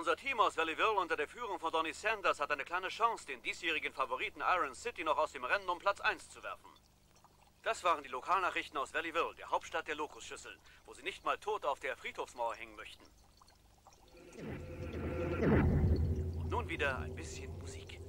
Unser Team aus Valleyville unter der Führung von Donnie Sanders hat eine kleine Chance, den diesjährigen Favoriten Iron City noch aus dem Rennen um Platz 1 zu werfen. Das waren die Lokalnachrichten aus Valleyville, der Hauptstadt der Lokusschüsseln, wo sie nicht mal tot auf der Friedhofsmauer hängen möchten. Und nun wieder ein bisschen Musik.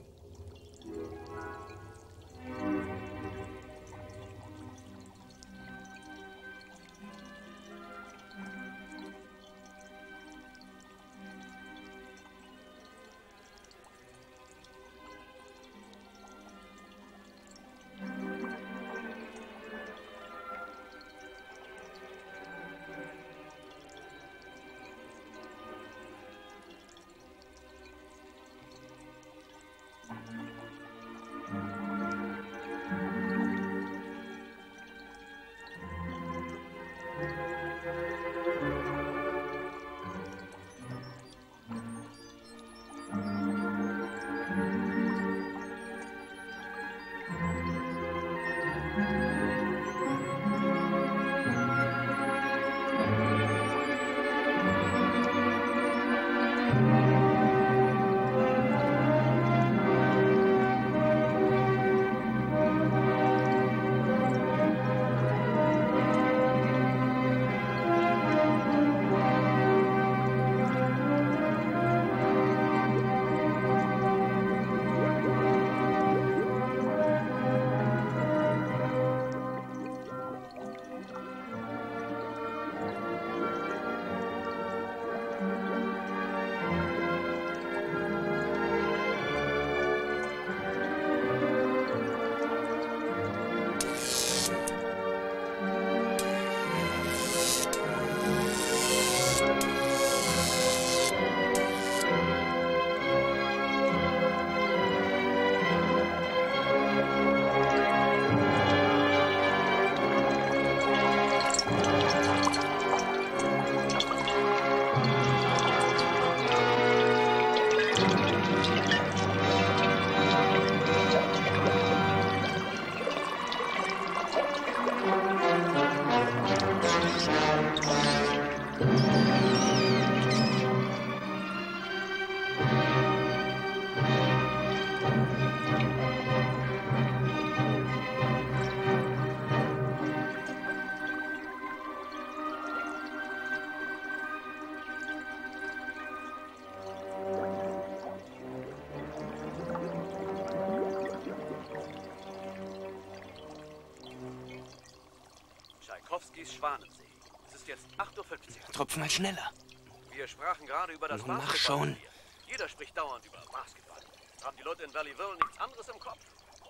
Tschaikowskis Schwanensee. Es ist jetzt 8:50 Uhr. Tropf mal schneller. Wir sprachen gerade über das Nun mach Basketball. schon. Jeder spricht dauernd über Basketball. Haben die Leute in Valleyville nichts anderes im Kopf?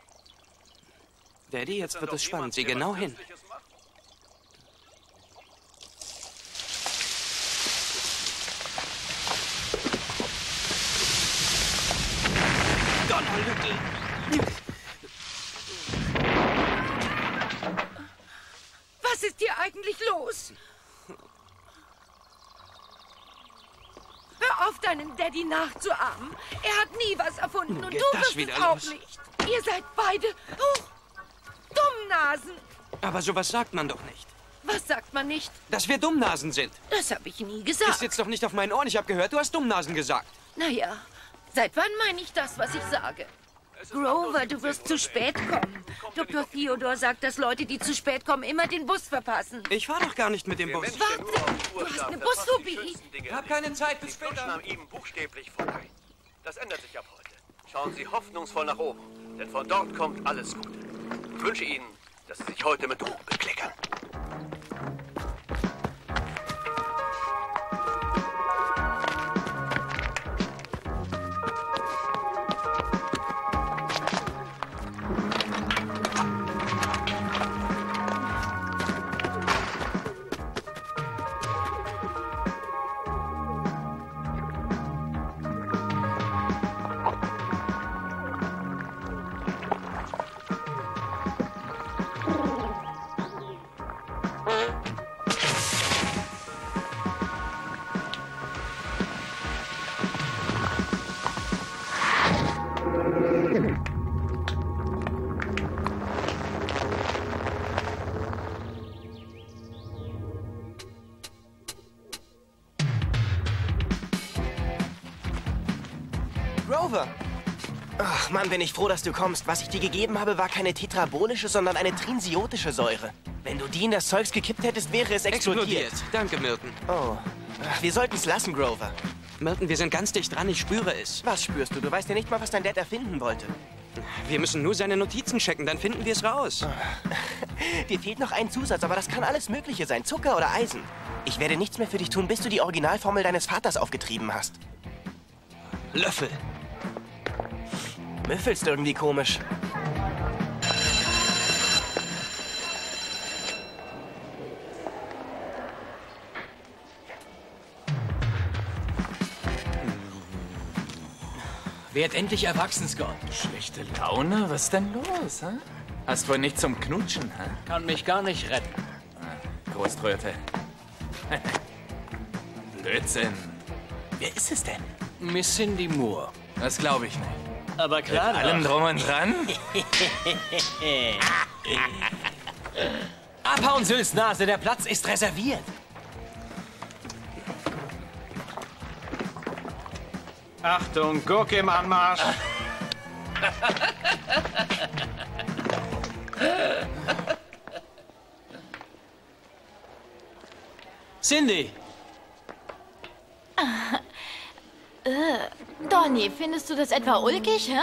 Daddy, jetzt Ist wird denn es doch spannend. jemand, Sieh der genau was hin. Nützliches macht? Donnerlüttel! Was ist hier eigentlich los? Hör auf, deinen Daddy nachzuahmen. Er hat nie was erfunden und Geht du das wirst wieder es auch los? nicht. Ihr seid beide Dummnasen. Aber sowas sagt man doch nicht. Was sagt man nicht? Dass wir Dummnasen sind. Das habe ich nie Das gesagt. sitzt doch nicht auf meinen Ohren. Ich habe gehört, du hast Dummnasen gesagt. Naja, seit wann meine ich das, was ich sage? Grover, du wirst zu spät kommen. Dr. Theodore sagt, dass Leute, die zu spät kommen, immer den Bus verpassen. Ich fahre doch gar nicht mit dem Der Bus. Mensch, der nur auf die Uhr Du hast starrt, eine verpasst die Busphobie. schönsten Dinge Ich im hab Leben. keine Zeit, bis Sie flutschen später. an ihm buchstäblich vorbei. Das ändert sich ab heute. Schauen Sie hoffnungsvoll nach oben, denn von dort kommt alles Gute. Ich wünsche Ihnen, dass Sie sich heute mit Ruhm bekleckern. Grover! Ach, Mann, bin ich froh, dass du kommst. Was ich dir gegeben habe, war keine tetrabolische, sondern eine trinsiotische Säure. Wenn du die in das Zeugs gekippt hättest, wäre es explodiert. Danke, Milton. Oh. Ach, wir sollten es lassen, Grover. Milton, wir sind ganz dicht dran. Ich spüre es. Was spürst du? Du weißt ja nicht mal, was dein Dad erfinden wollte. Wir müssen nur seine Notizen checken, dann finden wir es raus. Dir fehlt noch ein Zusatz, aber das kann alles Mögliche sein. Zucker oder Eisen. Ich werde nichts mehr für dich tun, bis du die Originalformel deines Vaters aufgetrieben hast. Löffel. Müffelst irgendwie komisch. Werd endlich erwachsen, Scott. Schlechte Laune? Was ist denn los, hä? Hast wohl nicht zum Knutschen, hä? Kann mich gar nicht retten. Großtröte. Blödsinn. Wer ist es denn? Miss Cindy Moore. Das glaube ich nicht. Aber klar Mit allem doch. drum und dran? Abhauen, Sülznase, der Platz ist reserviert. Achtung, Gurke im Anmarsch. Cindy! Donny, findest du das etwa ulkig, hä?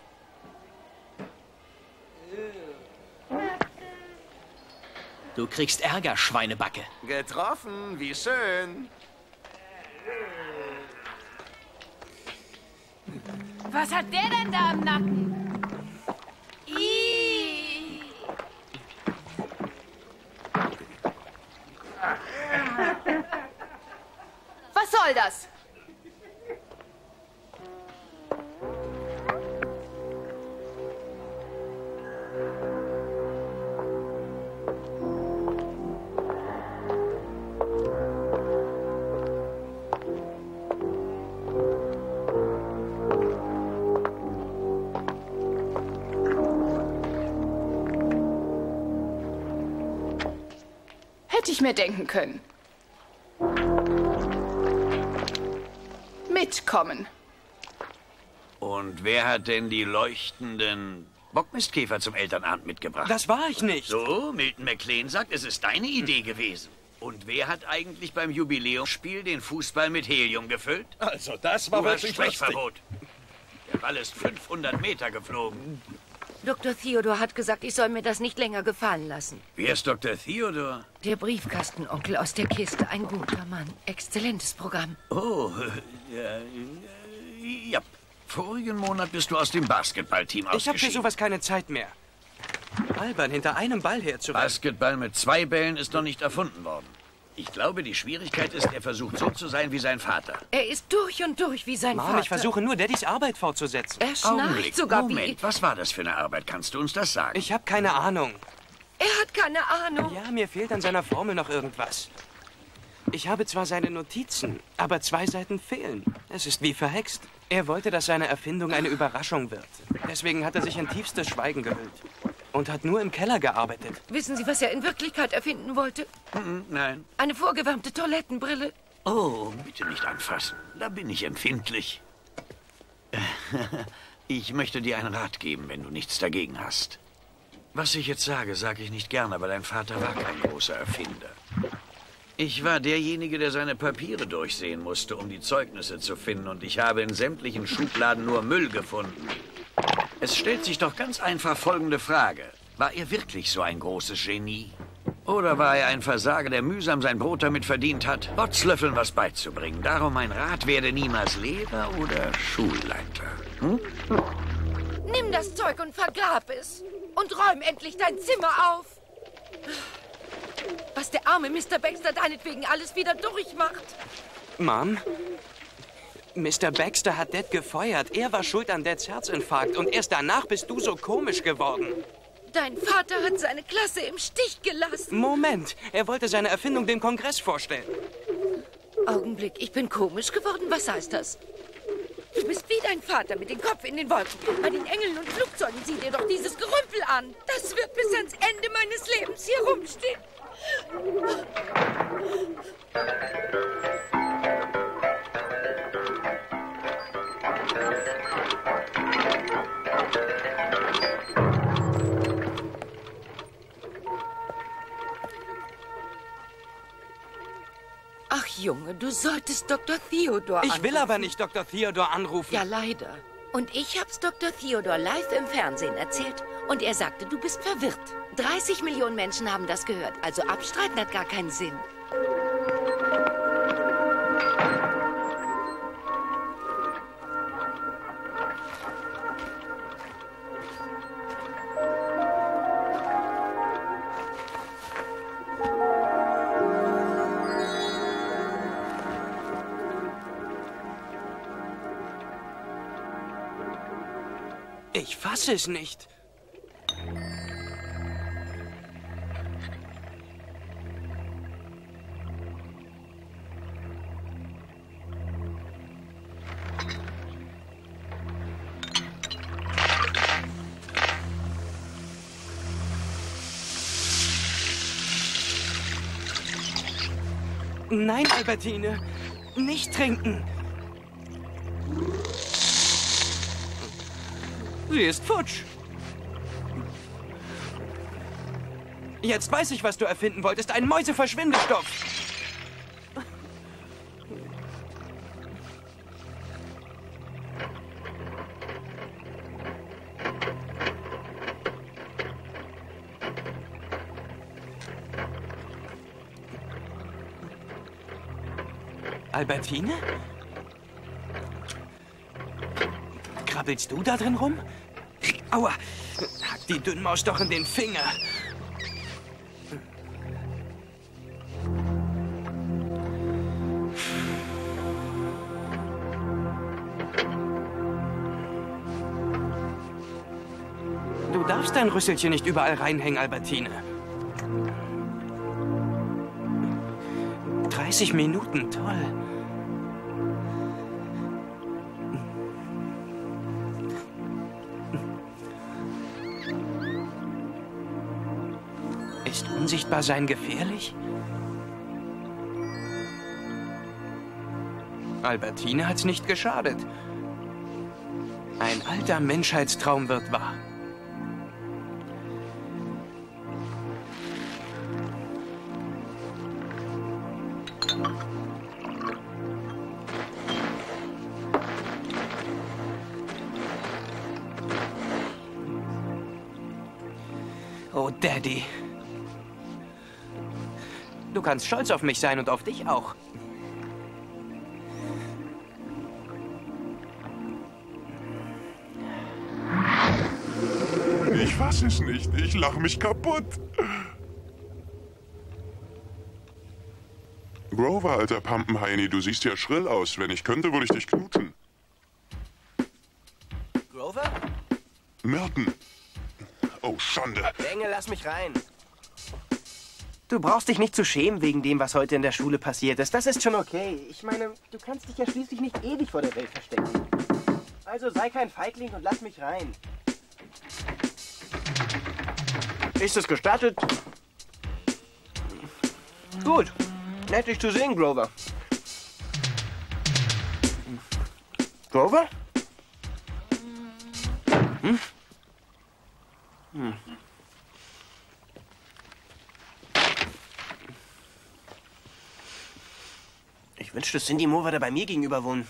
Du kriegst Ärger, Schweinebacke. Getroffen, wie schön. Was hat der denn da im Nacken? Ih. Was soll das? Hätte ich mir denken können. Mitkommen. Und wer hat denn die leuchtenden Bockmistkäfer zum Elternabend mitgebracht? Das war ich nicht. So, Milton McLean sagt, es ist deine Idee gewesen. Und wer hat eigentlich beim Jubiläumsspiel den Fußball mit Helium gefüllt? Also, das war Du hast wirklich lustig. Sprechverbot. Der Ball ist 500 Meter geflogen. Dr. Theodor hat gesagt, ich soll mir das nicht länger gefallen lassen. Wer ist Dr. Theodor? Der Briefkastenonkel aus der Kiste, ein guter Mann. Exzellentes Programm. Oh, ja. Vorigen Monat bist du aus dem Basketballteam Ich habe für ausgeschieden. sowas keine Zeit mehr. Albern, hinter einem Ball herzurennen. Basketball mit 2 Bällen ist noch nicht erfunden worden. Ich glaube, die Schwierigkeit ist, er versucht so zu sein wie sein Vater. Er ist durch und durch wie sein Mom, Vater. ich versuche nur, Daddys Arbeit fortzusetzen. Er schnarcht sogar Moment, was war das für eine Arbeit? Kannst du uns das sagen? Ich habe keine Ahnung. wie... Er hat keine Ahnung. Ja, mir fehlt an seiner Formel noch irgendwas. Ich habe zwar seine Notizen, aber 2 Seiten fehlen. Es ist wie verhext. Er wollte, dass seine Erfindung eine Überraschung wird. Deswegen hat er sich in tiefstes Schweigen gehüllt. Und hat nur im Keller gearbeitet. Wissen Sie, was er in Wirklichkeit erfinden wollte? Nein. Eine vorgewärmte Toilettenbrille. Oh, bitte nicht anfassen. Da bin ich empfindlich. Ich möchte dir einen Rat geben, wenn du nichts dagegen hast. Was ich jetzt sage ich nicht gern, aber dein Vater war kein großer Erfinder. Ich war derjenige, der seine Papiere durchsehen musste, um die Zeugnisse zu finden. Und ich habe in sämtlichen Schubladen nur Müll gefunden. Es stellt sich doch ganz einfach folgende Frage. War er wirklich so ein großes Genie? Oder war er ein Versager, der mühsam sein Brot damit verdient hat, Rotzlöffeln was beizubringen? Darum mein Rat, werde niemals Lehrer oder Schulleiter. Hm? Nimm das Zeug und vergrab es. Und räum endlich dein Zimmer auf. Was der arme Mr. Baxter deinetwegen alles wieder durchmacht. Mom? Mr. Baxter hat Dad gefeuert. Er war schuld an Dads Herzinfarkt. Und erst danach bist du so komisch geworden. Dein Vater hat seine Klasse im Stich gelassen. Moment, er wollte seine Erfindung dem Kongress vorstellen. Augenblick, ich bin komisch geworden. Was heißt das? Du bist wie dein Vater mit dem Kopf in den Wolken. Bei den Engeln und Flugzeugen sieh dir doch dieses Gerümpel an. Das wird bis ans Ende meines Lebens hier rumstehen. Junge, du solltest Dr. Theodor anrufen. Ich will aber nicht Dr. Theodor anrufen. Ja, leider. Und ich hab's Dr. Theodor live im Fernsehen erzählt. Und er sagte, du bist verwirrt. 30 Millionen Menschen haben das gehört. Also abstreiten hat gar keinen Sinn. Ich fasse es nicht. Nein, Albertine. Nicht trinken. Sie ist futsch. Jetzt weiß ich, was du erfinden wolltest. Ein Mäuseverschwindestoff. Albertine? Krabbelst du da drin rum? Aua! Hack die Dünnmaus doch in den Finger. Du darfst dein Rüsselchen nicht überall reinhängen, Albertine. 30 Minuten, toll. Ist Unsichtbarsein gefährlich? Albertine hat's nicht geschadet. Ein alter Menschheitstraum wird wahr. Oh, Daddy. Du kannst stolz auf mich sein und auf dich auch. Ich fass es nicht. Ich lach mich kaputt. Grover, alter Pampenheini, du siehst ja schrill aus. Wenn ich könnte, würde ich dich knutschen. Grover? Merton. Oh, Schande. Bengel, lass mich rein. Du brauchst dich nicht zu schämen wegen dem, was heute in der Schule passiert ist. Das ist schon okay. Ich meine, du kannst dich ja schließlich nicht ewig vor der Welt verstecken. Also sei kein Feigling und lass mich rein. Ist es gestattet? Gut. Nett, dich zu sehen, Grover. Grover? Hm? Hm. Ich wünschte, Cindy Moore würde bei mir gegenüber wohnen.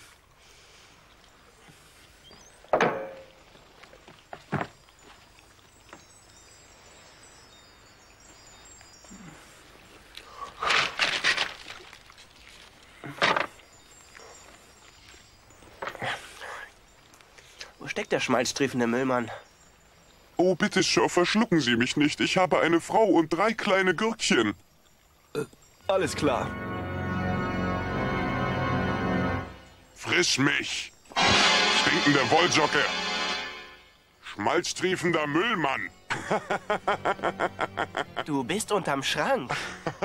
Wo steckt der schmalztriefende Müllmann? Oh, bitte, Sir, verschlucken Sie mich nicht. Ich habe eine Frau und 3 kleine Gürkchen. Alles klar. Friss mich! Stinkende Wolljocke! Schmalztriefender Müllmann! Du bist unterm Schrank.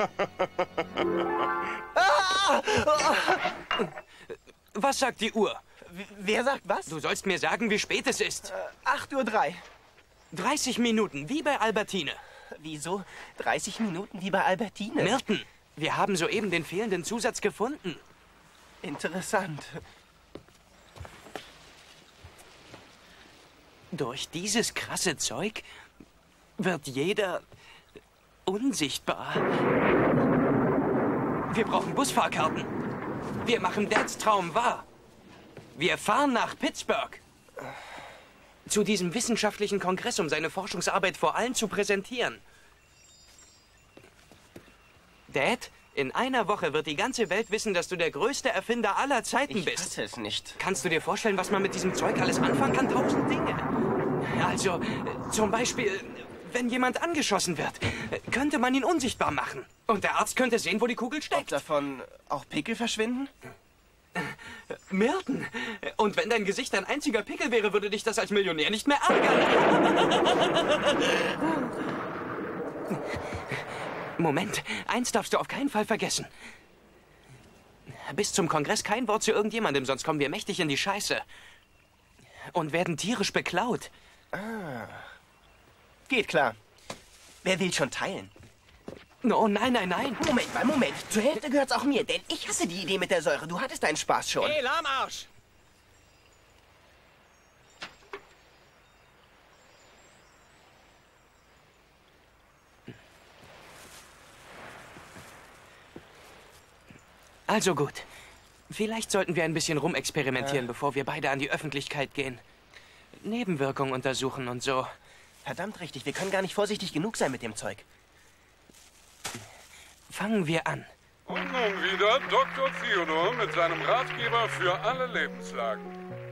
Was sagt die Uhr? Wer sagt was? Du sollst mir sagen, wie spät es ist. 8:03 Uhr. 30 Minuten, wie bei Albertine. Wieso 30 Minuten wie bei Albertine? Merton, wir haben soeben den fehlenden Zusatz gefunden. Interessant. Durch dieses krasse Zeug wird jeder unsichtbar. Wir brauchen Busfahrkarten. Wir machen Dads Traum wahr. Wir fahren nach Pittsburgh. Zu diesem wissenschaftlichen Kongress, um seine Forschungsarbeit vor allen zu präsentieren. Dad, in einer Woche wird die ganze Welt wissen, dass du der größte Erfinder aller Zeiten bist. Ich fasse es nicht. Kannst du dir vorstellen, was man mit diesem Zeug alles anfangen kann? 1000 Dinge. Also, zum Beispiel, wenn jemand angeschossen wird, könnte man ihn unsichtbar machen. Und der Arzt könnte sehen, wo die Kugel steckt. Ob davon auch Pickel verschwinden? Milton, und wenn dein Gesicht ein einziger Pickel wäre, würde dich das als Millionär nicht mehr ärgern. Moment, eins darfst du auf keinen Fall vergessen. Bis zum Kongress kein Wort zu irgendjemandem, sonst kommen wir mächtig in die Scheiße. Und werden tierisch beklaut. Ah. Geht klar. Wer will schon teilen? Oh, nein, nein, nein. Moment. Zur Hälfte gehört's auch mir, denn ich hasse die Idee mit der Säure. Du hattest deinen Spaß schon. Hey, Lahmarsch! Also gut. Vielleicht sollten wir ein bisschen rumexperimentieren, bevor wir beide an die Öffentlichkeit gehen. Nebenwirkungen untersuchen und so. Verdammt richtig, wir können gar nicht vorsichtig genug sein mit dem Zeug. Fangen wir an. Und nun wieder Dr. Theodor mit seinem Ratgeber für alle Lebenslagen.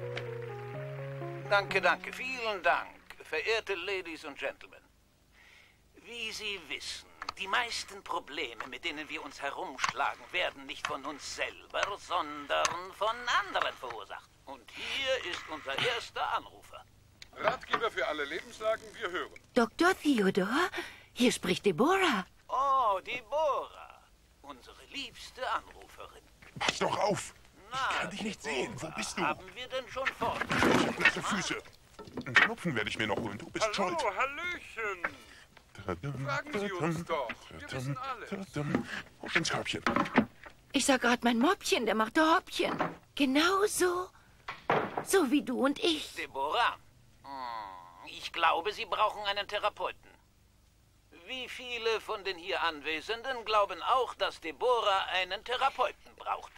Danke, vielen Dank, verehrte Ladies und Gentlemen. Wie Sie wissen, die meisten Probleme, mit denen wir uns herumschlagen, werden nicht von uns selber, sondern von anderen verursacht. Und hier ist unser erster Anrufer. Ratgeber für alle Lebenslagen, wir hören. Dr. Theodor, hier spricht Deborah. Oh, Deborah, unsere liebste Anruferin. Pass doch auf! Na, Ich kann dich nicht sehen. Wo bist du? Haben wir denn schon fort? Nasse Füße. Einen Knopfen werde ich mir noch holen. Du bist schuld. Hallo, Hallöchen. Fragen Sie uns doch. Wir wissen alles. Hopp ins Körbchen. Ich sah gerade mein Moppchen, der machte Hoppchen. Genau so. So wie du und ich. Deborah, ich glaube, Sie brauchen einen Therapeuten. Wie viele von den hier Anwesenden glauben auch, dass Deborah einen Therapeuten braucht?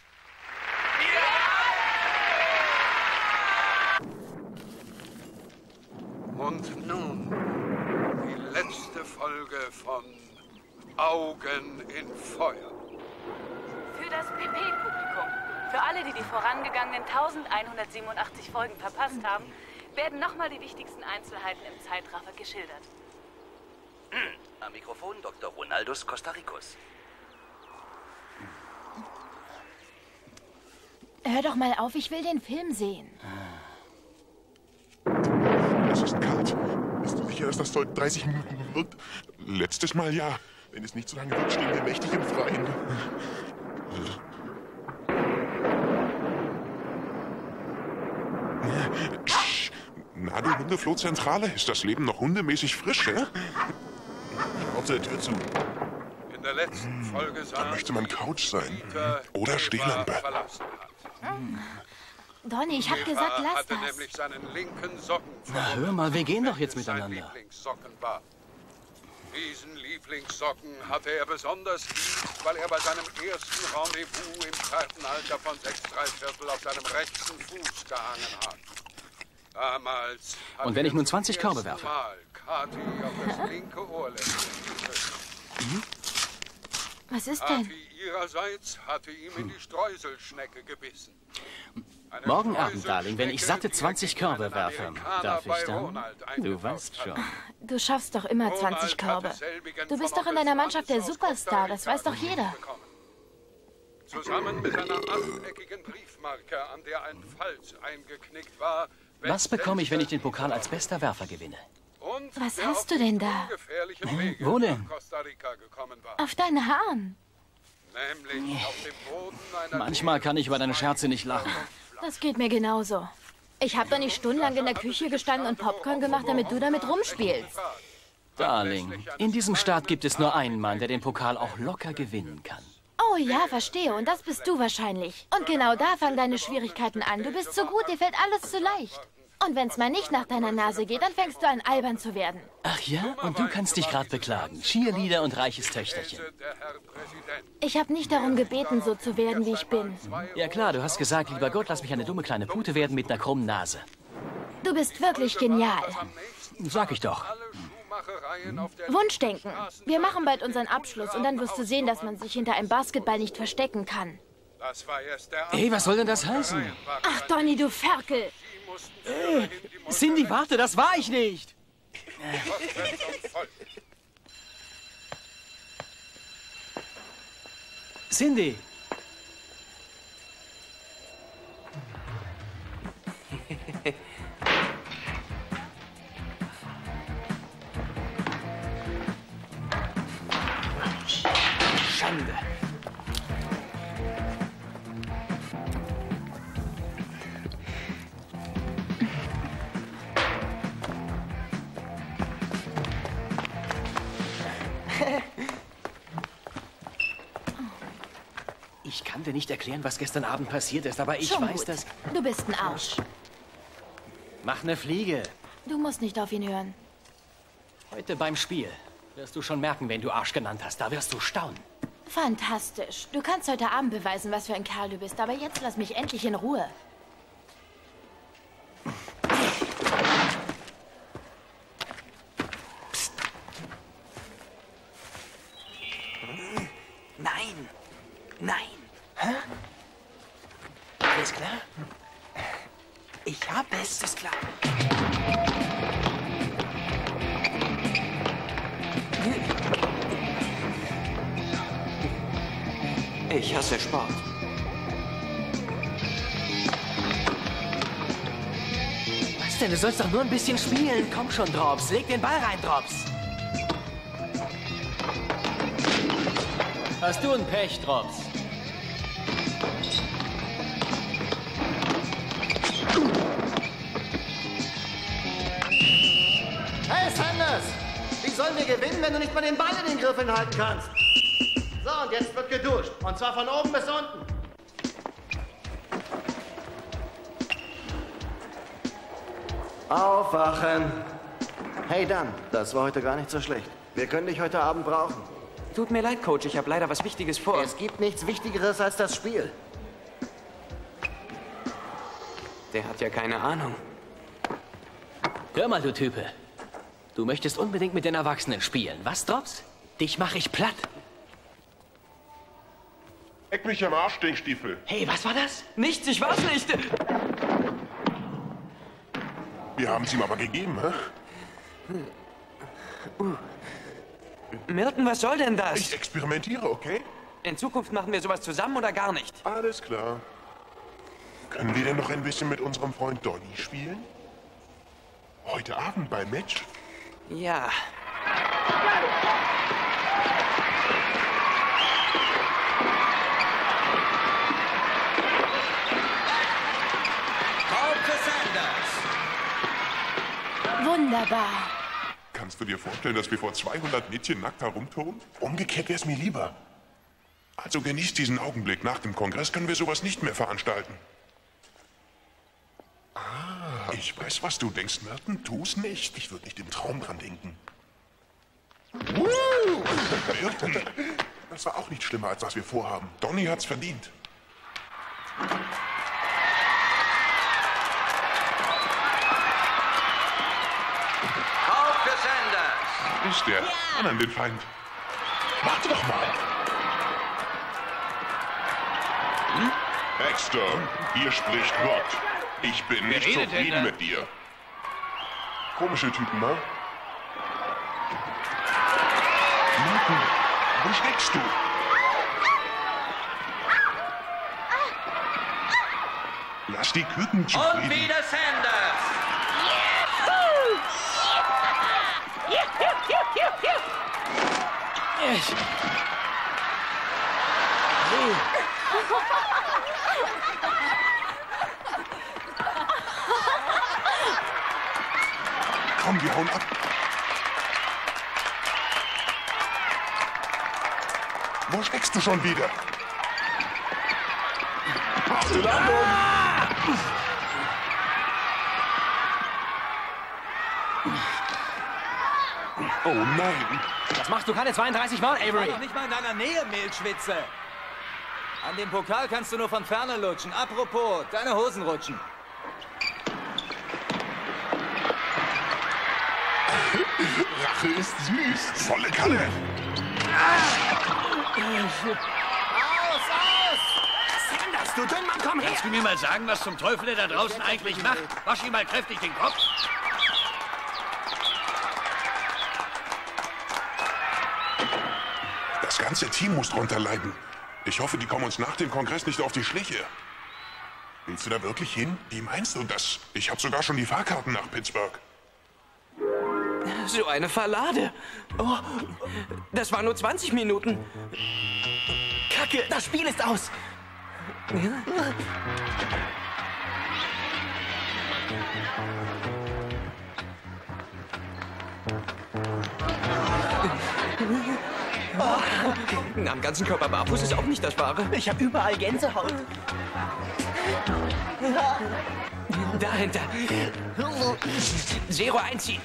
Und nun die letzte Folge von Augen in Feuer. Für das PP-Publikum, für alle, die vorangegangenen 1187 Folgen verpasst haben, werden nochmal die wichtigsten Einzelheiten im Zeitraffer geschildert. Am Mikrofon Dr. Ronaldus Costaricus. Hör doch mal auf, ich will den Film sehen. Es ist kalt. Bist du sicher, dass das Zeug 30 Minuten wird? Letztes Mal ja. Wenn es nicht so lange wird, stehen wir mächtig im Freien. Na, du Hundeflohzentrale, ist das Leben noch hundemäßig frisch, hä? Schnauze, Tür zu. In der letzten Folge Da möchte man Couch sein. Oder Stehlampe. Donny, ich hab gesagt, lass hatte das. nämlich seinen linken Socken Na, hör mal, wir gehen doch jetzt sein miteinander. Lieblingssocken war. Diesen Lieblingssocken hatte er besonders lieb, weil er bei seinem ersten Rendezvous im zarten Alter von 6 3/4 auf seinem rechten Fuß gehangen hat. Damals hat Und wenn ich nun zum 20 Körbe ersten werfe? Mal Kathi auf das linke Ohrläppchen geküsst. Was ist denn? Kathi ihrerseits hatte ihm in die Streuselschnecke gebissen. Eine Morgen Abend, Darling, wenn ich satte 20 Streuselschnecke, die Körbe werfe, Amerikaner darf ich bei dann? Ronald Du eingekauft weißt schon. Du schaffst doch immer 20 Körbe. Du bist doch in deiner Mannschaft der Superstar, das weiß doch jeder. Zusammen mit einer achteckigen Briefmarke, an der ein Falz eingeknickt war. Was bekomme ich, wenn ich den Pokal als bester Werfer gewinne? Und Was der hast auf du denn da? ungefährlichen Wege Wo denn? nach Costa Rica gekommen war. Auf deinen Haaren. Nämlich auf dem Boden einer Manchmal kann ich über deine Scherze nicht lachen. Das geht mir genauso. Ich habe doch nicht stundenlang in der Küche gestanden und Popcorn gemacht, damit du damit rumspielst. Darling, in diesem Staat gibt es nur einen Mann, der den Pokal auch locker gewinnen kann. Oh ja, verstehe. Und das bist du wahrscheinlich. Und genau da fangen deine Schwierigkeiten an. Du bist so gut, dir fällt alles zu leicht. Und wenn's mal nicht nach deiner Nase geht, dann fängst du an, albern zu werden. Ach ja? Und du kannst dich gerade beklagen. Cheerleader und reiches Töchterchen. Ich habe nicht darum gebeten, so zu werden, wie ich bin. Ja klar, du hast gesagt, lieber Gott, lass mich eine dumme kleine Pute werden mit einer krummen Nase. Du bist wirklich genial. Sag ich doch. Wunschdenken. Wir machen bald unseren Abschluss und dann wirst du sehen, dass man sich hinter einem Basketball nicht verstecken kann. Hey, was soll denn das heißen? Ach, Donny, du Ferkel. Cindy, warte, das war ich nicht. Cindy. Schande. Ich kann dir nicht erklären, was gestern Abend passiert ist, aber ich Schon weiß, gut. dass... Du bist ein Arsch. Mach eine Fliege. Du musst nicht auf ihn hören. Heute beim Spiel wirst du schon merken, wen du Arsch genannt hast. Da wirst du staunen. Fantastisch. Du kannst heute Abend beweisen, was für ein Kerl du bist, aber jetzt lass mich endlich in Ruhe. Psst. Nein. Nein. Hä? Alles klar? Ich hab es. Ist klar. Ich hasse Sport. Was denn? Du sollst doch nur ein bisschen spielen. Komm schon, Drops. Leg den Ball rein, Drops. Hast du ein Pech, Drops? Hey, Sanders! Wie sollen wir gewinnen, wenn du nicht mal den Ball in den Griffen halten kannst? So, und jetzt wird geduscht. Und zwar von oben bis unten. Aufwachen! Hey, Dan, das war heute gar nicht so schlecht. Wir können dich heute Abend brauchen. Tut mir leid, Coach, ich habe leider was Wichtiges vor. Es gibt nichts Wichtigeres als das Spiel. Der hat ja keine Ahnung. Hör mal, du Type. Du möchtest unbedingt mit den Erwachsenen spielen. Was, Drops? Dich mache ich platt. Leck mich am Arsch, Stinkstiefel. Hey, was war das? Nichts, ich war's nicht. Wir haben es ihm aber gegeben, hä? Milton, was soll denn das? Ich experimentiere, okay? In Zukunft machen wir sowas zusammen oder gar nicht? Alles klar. Können wir denn noch ein bisschen mit unserem Freund Donny spielen? Heute Abend beim Match? Ja. Wunderbar. Kannst du dir vorstellen, dass wir vor 200 Mädchen nackt herumtun? Umgekehrt wär's mir lieber. Also genießt diesen Augenblick. Nach dem Kongress können wir sowas nicht mehr veranstalten. Ah, ich weiß, was du denkst, Milton. Tu's nicht. Ich würde nicht im Traum dran denken. Milton, das war auch nicht schlimmer, als was wir vorhaben. Donny hat's verdient. Auf für Sanders! Ist der. An an den Feind. Warte doch mal. Baxter, hier spricht Gott. Ich bin Wer nicht redet denn zufrieden da? mit dir. Komische Typen, ne? Milton, wo steckst du? Lass die Küken zufrieden. Und wieder Sanders! Komm, wir hauen ab. Wo steckst du schon wieder? Harte Landung! Oh nein. Das machst du keine 32 Mal, Avery. Ich war doch nicht mal in deiner Nähe, Mehlschwitze. An dem Pokal kannst du nur von Ferne lutschen. Apropos, deine Hosen rutschen. Rache ist süß. Volle Kanne. Sanders, du Dünnmann, komm her! Kannst du mir mal sagen, was zum Teufel er da draußen eigentlich macht? Wasch ihm mal kräftig den Kopf. Das ganze Team muss drunter leiden. Ich hoffe, die kommen uns nach dem Kongress nicht auf die Schliche. Willst du da wirklich hin? Wie meinst du das? Ich habe sogar schon die Fahrkarten nach Pittsburgh. So eine Verlade. Oh, das war nur 20 Minuten. Kacke, das Spiel ist aus. Am ganzen Körper barfuß ist auch nicht das Wahre. Ich habe überall Gänsehaut. Dahinter. Zero einziehen.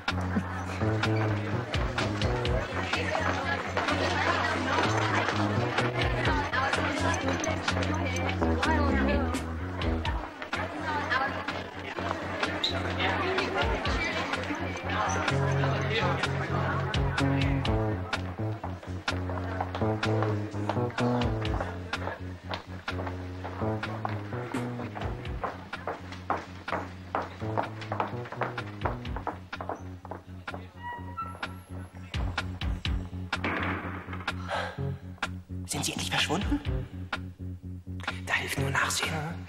Sind sie endlich verschwunden? Da hilft nur Nachsehen.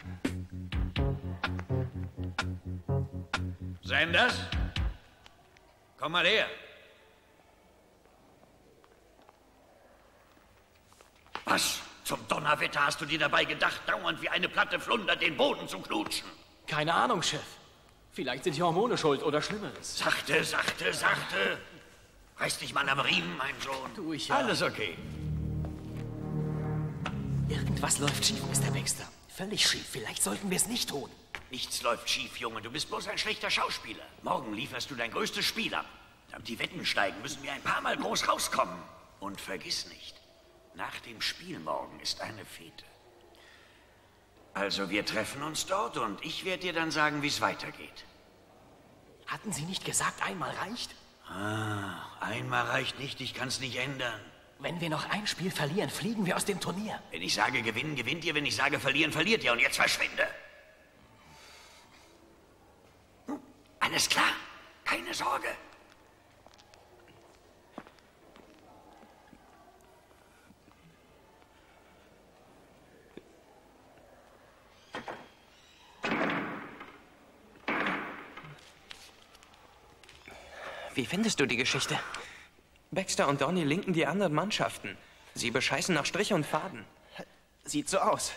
Sanders? Komm mal her. Was zum Donnerwetter hast du dir dabei gedacht, dauernd wie eine platte Flunder den Boden zu knutschen? Keine Ahnung, Chef. Vielleicht sind die Hormone schuld oder Schlimmeres. Sachte, sachte, sachte. Reiß dich mal am Riemen, mein Sohn. Tu ich ja. Alles okay. Irgendwas läuft schief, Mr. Baxter. Völlig schief. Vielleicht sollten wir es nicht tun. Nichts läuft schief, Junge. Du bist bloß ein schlechter Schauspieler. Morgen lieferst du dein größtes Spiel ab. Damit die Wetten steigen, müssen wir ein paar Mal groß rauskommen. Und vergiss nicht, nach dem Spiel morgen ist eine Fete. Also wir treffen uns dort und ich werde dir dann sagen, wie es weitergeht. Hatten Sie nicht gesagt, einmal reicht? Ah, einmal reicht nicht. Ich kann es nicht ändern. Wenn wir noch ein Spiel verlieren, fliegen wir aus dem Turnier. Wenn ich sage gewinnen, gewinnt ihr. Wenn ich sage verlieren, verliert ihr. Und jetzt verschwinde. Alles klar. Keine Sorge. Wie findest du die Geschichte? Baxter und Donny linken die anderen Mannschaften. Sie bescheißen nach Strich und Faden. Sieht so aus.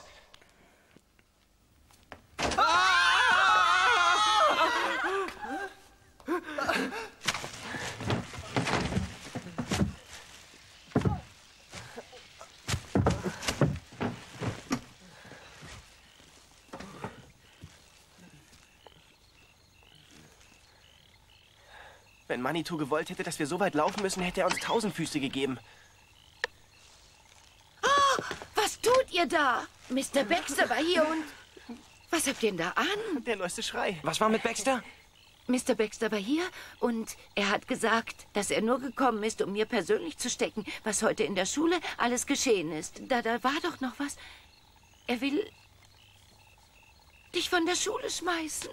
Wenn Manitou gewollt hätte, dass wir so weit laufen müssen, hätte er uns 1000 Füße gegeben. Oh, was tut ihr da? Mr. Baxter war hier und... Was habt ihr denn da an? Der neueste Schrei. Was war mit Baxter? Mr. Baxter war hier und er hat gesagt, dass er nur gekommen ist, um mir persönlich zu stecken, was heute in der Schule alles geschehen ist. Da war doch noch was. Er will dich von der Schule schmeißen.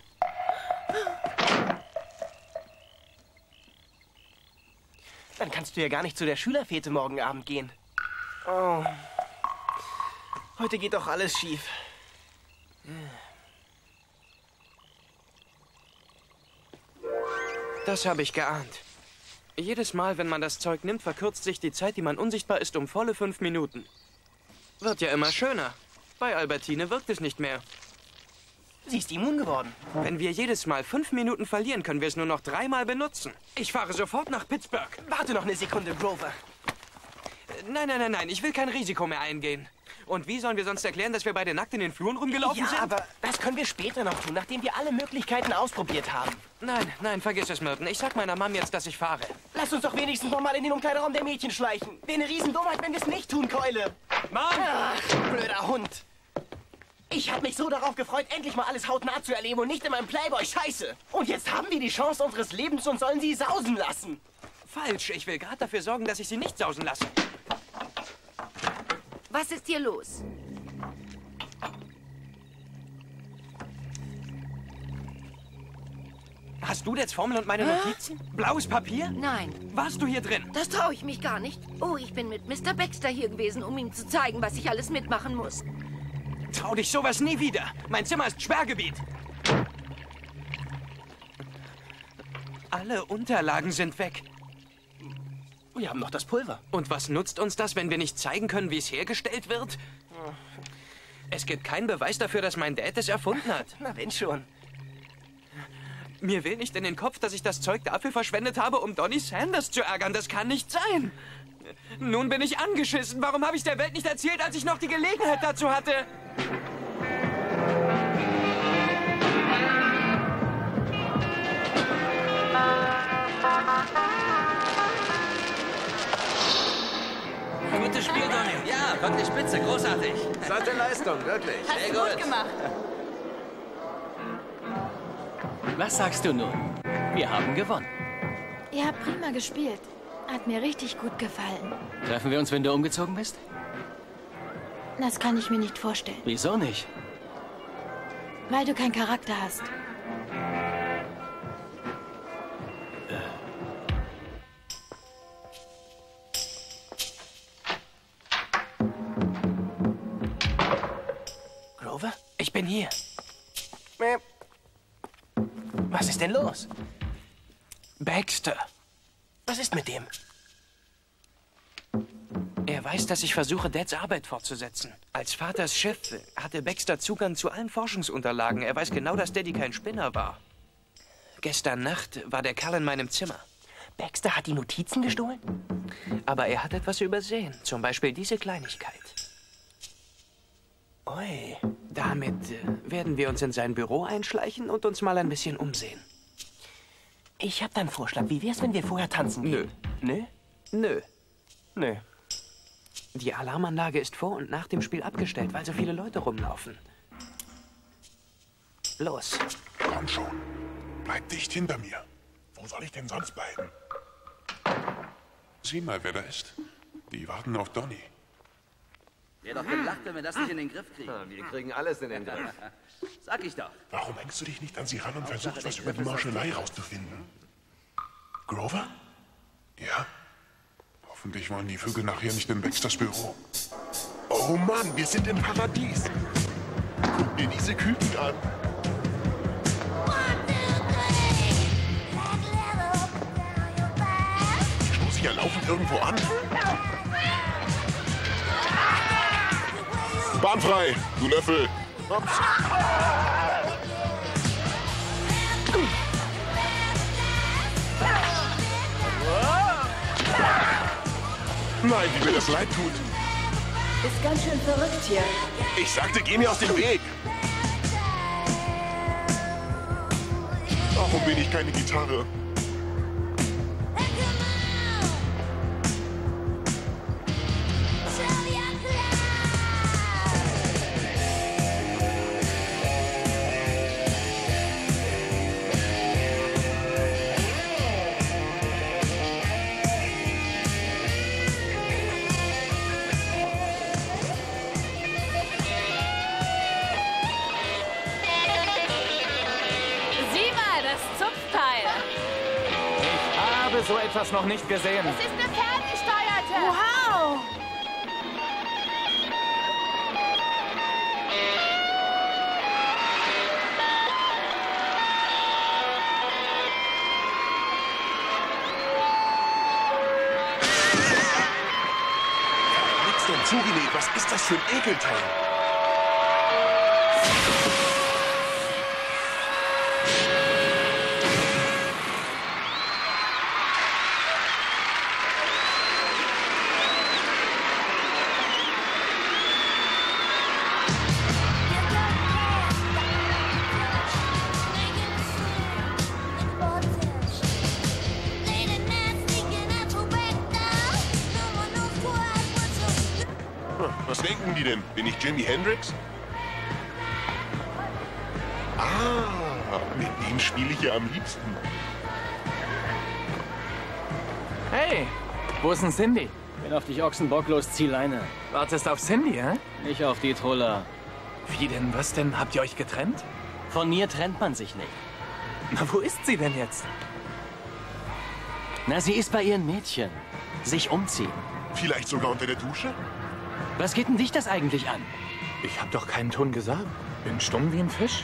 Dann kannst du ja gar nicht zu der Schülerfete morgen Abend gehen. Oh. Heute geht doch alles schief. Das habe ich geahnt. Jedes Mal, wenn man das Zeug nimmt, verkürzt sich die Zeit, die man unsichtbar ist, um volle 5 Minuten. Wird ja immer schöner. Bei Albertine wirkt es nicht mehr. Sie ist immun geworden. Wenn wir jedes Mal 5 Minuten verlieren, können wir es nur noch 3-mal benutzen. Ich fahre sofort nach Pittsburgh. Warte noch eine Sekunde, Grover. Nein. Ich will kein Risiko mehr eingehen. Und wie sollen wir sonst erklären, dass wir beide nackt in den Fluren rumgelaufen sind? Ja, aber das können wir später noch tun, nachdem wir alle Möglichkeiten ausprobiert haben. Nein, vergiss es, Milton. Ich sag meiner Mom jetzt, dass ich fahre. Lass uns doch wenigstens noch mal in den Umkleideraum der Mädchen schleichen. Wäre eine Riesendummheit, wenn wir es nicht tun, Keule. Mann! Ach, blöder Hund. Ich habe mich so darauf gefreut, endlich mal alles hautnah zu erleben und nicht in meinem Playboy-Scheiße. Und jetzt haben wir die Chance unseres Lebens und sollen sie sausen lassen. Falsch. Ich will gerade dafür sorgen, dass ich sie nicht sausen lasse. Was ist hier los? Hast du jetzt Formel und meine Notizen? Blaues Papier? Nein. Warst du hier drin? Das traue ich mich gar nicht. Oh, ich bin mit Mr. Baxter hier gewesen, um ihm zu zeigen, was ich alles mitmachen muss. Trau dich sowas nie wieder. Mein Zimmer ist Sperrgebiet. Alle Unterlagen sind weg. Wir haben noch das Pulver. Und was nutzt uns das, wenn wir nicht zeigen können, wie es hergestellt wird? Es gibt keinen Beweis dafür, dass mein Dad es erfunden hat. Na, wenn schon. Mir will nicht in den Kopf, dass ich das Zeug dafür verschwendet habe, um Donny Sanders zu ärgern. Das kann nicht sein. Nun bin ich angeschissen. Warum habe ich der Welt nicht erzählt, als ich noch die Gelegenheit dazu hatte? Gutes Spiel, Donny. Ja, wirklich spitze, großartig. Satte Leistung, wirklich. Hast Sehr du gut gut. gemacht. Was sagst du nun? Wir haben gewonnen. Ihr habt prima gespielt. Hat mir richtig gut gefallen. Treffen wir uns, wenn du umgezogen bist? Das kann ich mir nicht vorstellen. Wieso nicht? Weil du keinen Charakter hast. Grover? Ich bin hier. Was ist denn los? Baxter. Was ist mit dem? Er weiß, dass ich versuche, Dads Arbeit fortzusetzen. Als Vaters Chef hatte Baxter Zugang zu allen Forschungsunterlagen. Er weiß genau, dass Daddy kein Spinner war. Gestern Nacht war der Kerl in meinem Zimmer. Baxter hat die Notizen gestohlen? Aber er hat etwas übersehen. Zum Beispiel diese Kleinigkeit. Ui. Damit werden wir uns in sein Büro einschleichen und uns mal ein bisschen umsehen. Ich hab da einen Vorschlag. Wie wär's, wenn wir vorher tanzen gehen? Nö. Nö? Nö. Die Alarmanlage ist vor und nach dem Spiel abgestellt, weil so viele Leute rumlaufen. Los. Komm schon. Bleib dicht hinter mir. Wo soll ich denn sonst bleiben? Sieh mal, wer da ist. Die warten auf Donny. Wäre doch gelacht, wenn wir das nicht in den Griff kriegen. Wir kriegen alles in den Griff. Sag ich doch. Warum hängst du dich nicht an sie ran und versuchst, was über die Marschelei rauszufinden? Grover? Ja? Hoffentlich wollen die Vögel nachher nicht in Baxters Büro. Oh Mann, wir sind im Paradies. Guck dir diese Küken an. Stoß ich ja laufend irgendwo an? Bahn frei, du Löffel. Ups. Nein, wie mir das leid tut. Ist ganz schön verrückt hier. Ich sagte, geh mir aus dem Weg. Warum bin ich keine Gitarre? So etwas noch nicht gesehen. Es ist eine ferngesteuerte. Wow! Nichts denn zugenäht. Was ist das für ein Ekelteil? denken die denn? Bin ich Jimi Hendrix? Ah, mit dem spiele ich ja am liebsten. Hey, wo ist denn Cindy? Bin auf dich ochsenbocklos, zieh Leine. Wartest auf Cindy, hä? Nicht auf die Troller. Wie denn? Was denn? Habt ihr euch getrennt? Von mir trennt man sich nicht. Na, wo ist sie denn jetzt? Na, sie ist bei ihren Mädchen. Sich umziehen. Vielleicht sogar unter der Dusche? Was geht denn dich das eigentlich an? Ich hab doch keinen Ton gesagt. Bin stumm wie ein Fisch.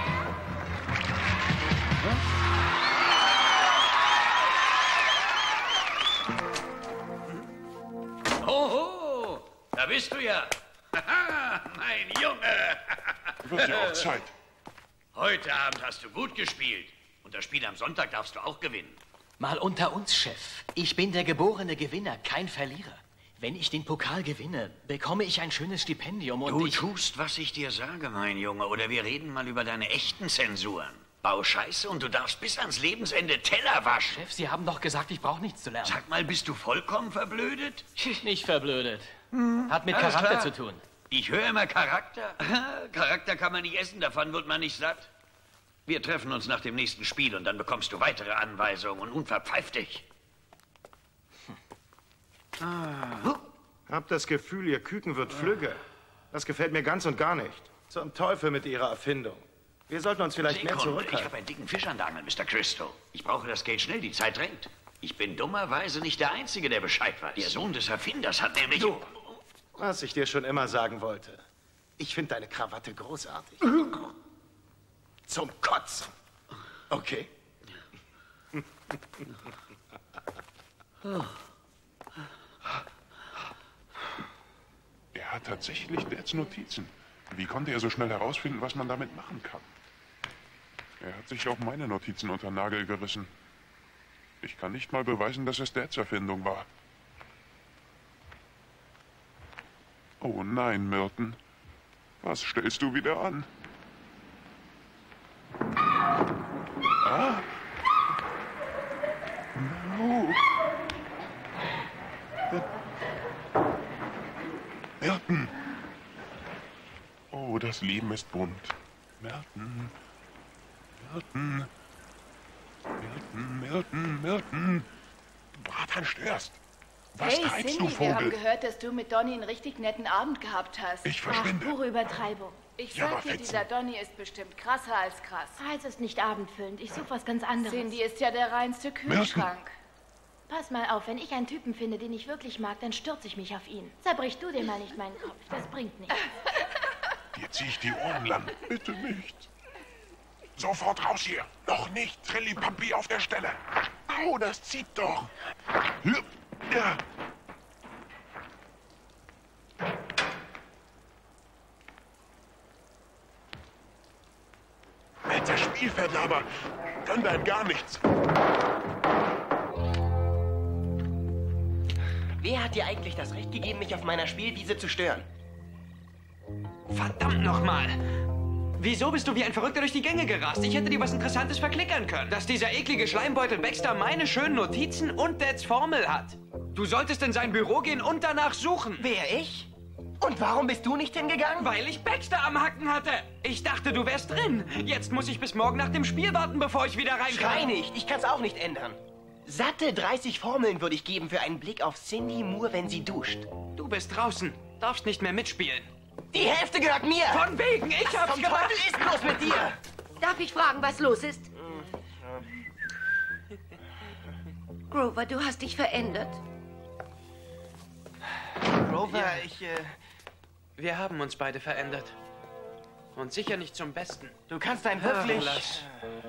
Hoho, da bist du ja. Mein Junge. Wird ja auch Zeit. Heute Abend hast du gut gespielt. Und das Spiel am Sonntag darfst du auch gewinnen. Mal unter uns, Chef. Ich bin der geborene Gewinner, kein Verlierer. Wenn ich den Pokal gewinne, bekomme ich ein schönes Stipendium und Du tust, was ich dir sage, mein Junge. Oder wir reden mal über deine echten Zensuren. Bau Scheiße und du darfst bis ans Lebensende Teller waschen. Chef, Sie haben doch gesagt, ich brauche nichts zu lernen. Sag mal, bist du vollkommen verblödet? Nicht verblödet. Hat mit Alles Charakter klar. zu tun. Ich höre immer Charakter. Charakter kann man nicht essen, davon wird man nicht satt. Wir treffen uns nach dem nächsten Spiel und dann bekommst du weitere Anweisungen und nun verpfeif dich. Hab das Gefühl, Ihr Küken wird flügge. Das gefällt mir ganz und gar nicht. Zum Teufel mit Ihrer Erfindung. Wir sollten uns vielleicht mehr Sekunde, zurückhalten. ich habe einen dicken Fisch an der Angel, Mr. Crystal. Ich brauche das Geld schnell, die Zeit drängt. Ich bin dummerweise nicht der Einzige, der Bescheid weiß. Der Sohn des Erfinders hat nämlich... Du, was ich dir schon immer sagen wollte. Ich finde deine Krawatte großartig. Zum Kotzen. Okay. Er hat tatsächlich Dads Notizen. Wie konnte er so schnell herausfinden, was man damit machen kann? Er hat sich auch meine Notizen unter den Nagel gerissen. Ich kann nicht mal beweisen, dass es Dads Erfindung war. Oh nein, Milton. Was stellst du wieder an? Ah? No. Milton! Oh, das Leben ist bunt. Milton. Milton. Milton. Bratan störst. Was Hey treibst du, Cindy, wir haben Vogel? gehört, dass du mit Donny einen richtig netten Abend gehabt hast. Ich verschwinde. Pure Übertreibung. Ich Ja, sag aber dir, Fetzen. dieser Donny ist bestimmt krasser als krass. Hals ist nicht abendfüllend. Ich suche was ganz anderes. Cindy ist ja der reinste Kühlschrank. Pass mal auf, wenn ich einen Typen finde, den ich wirklich mag, dann stürze ich mich auf ihn. Zerbrich du dir mal nicht meinen Kopf. Das bringt nichts. Dir zieh ich die Ohren lang. Bitte nicht. Sofort raus hier. Noch nicht. Trillipapi auf der Stelle. Au, das zieht doch. Ja. Alter Spielverderber. Gönn dein gar nichts. Wer hat dir eigentlich das Recht gegeben, mich auf meiner Spielwiese zu stören? Verdammt nochmal! Wieso bist du wie ein Verrückter durch die Gänge gerast? Ich hätte dir was Interessantes verklickern können. Dass dieser eklige Schleimbeutel Baxter meine schönen Notizen und Dads Formel hat. Du solltest in sein Büro gehen und danach suchen. Wer, ich? Und warum bist du nicht hingegangen? Weil ich Baxter am Hacken hatte. Ich dachte, du wärst drin. Jetzt muss ich bis morgen nach dem Spiel warten, bevor ich wieder rein kann. Schrei nicht, ich kann's auch nicht ändern. Satte 30 Formeln würde ich geben für einen Blick auf Cindy Moore, wenn sie duscht. Du bist draußen. Darfst nicht mehr mitspielen. Die Hälfte gehört mir! Von wegen, ich hab's Vom gemacht! Teufel ist bloß mit dir! Darf ich fragen, was los ist? Grover, du hast dich verändert. Grover, Ja. Wir haben uns beide verändert. Und sicher nicht zum Besten. Du kannst ein wirklich... Lass.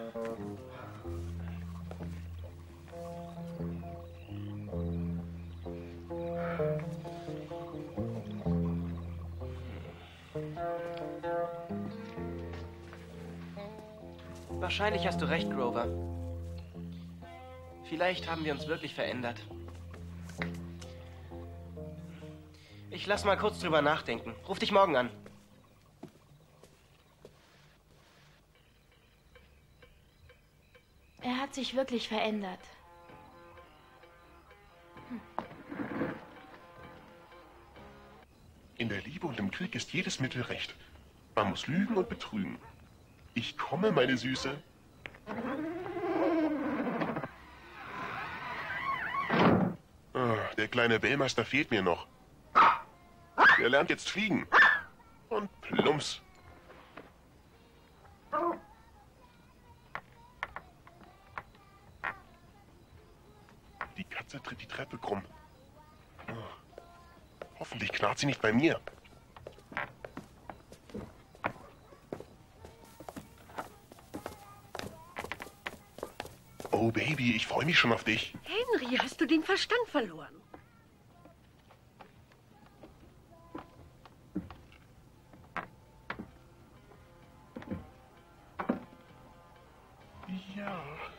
Wahrscheinlich hast du recht, Grover. Vielleicht haben wir uns wirklich verändert. Ich lass mal kurz drüber nachdenken. Ruf dich morgen an. Er hat sich wirklich verändert. In der Liebe jedes Mittel recht. Man muss lügen und betrügen. Ich komme, meine Süße. Der kleine Bellmeister fehlt mir noch. Der lernt jetzt fliegen. Und plumps. Die Katze tritt die Treppe krumm. Hoffentlich knarrt sie nicht bei mir. Oh, Baby, ich freue mich schon auf dich. Henry, hast du den Verstand verloren? Ja.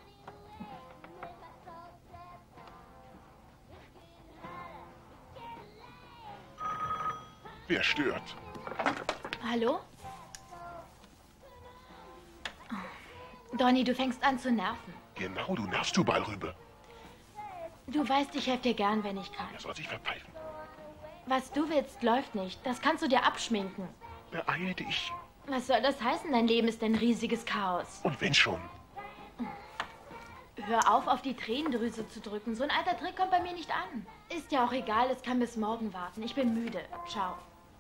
Wer stört? Hallo? Donny, du fängst an zu nerven. Genau, du nervst du Ballrübe. Du weißt, ich helfe dir gern, wenn ich kann. Er soll sich verpfeifen. Was du willst, läuft nicht. Das kannst du dir abschminken. Beeil dich. Was soll das heißen? Dein Leben ist ein riesiges Chaos. Und wenn schon. Hör auf die Tränendrüse zu drücken. So ein alter Trick kommt bei mir nicht an. Ist ja auch egal, es kann bis morgen warten. Ich bin müde. Ciao.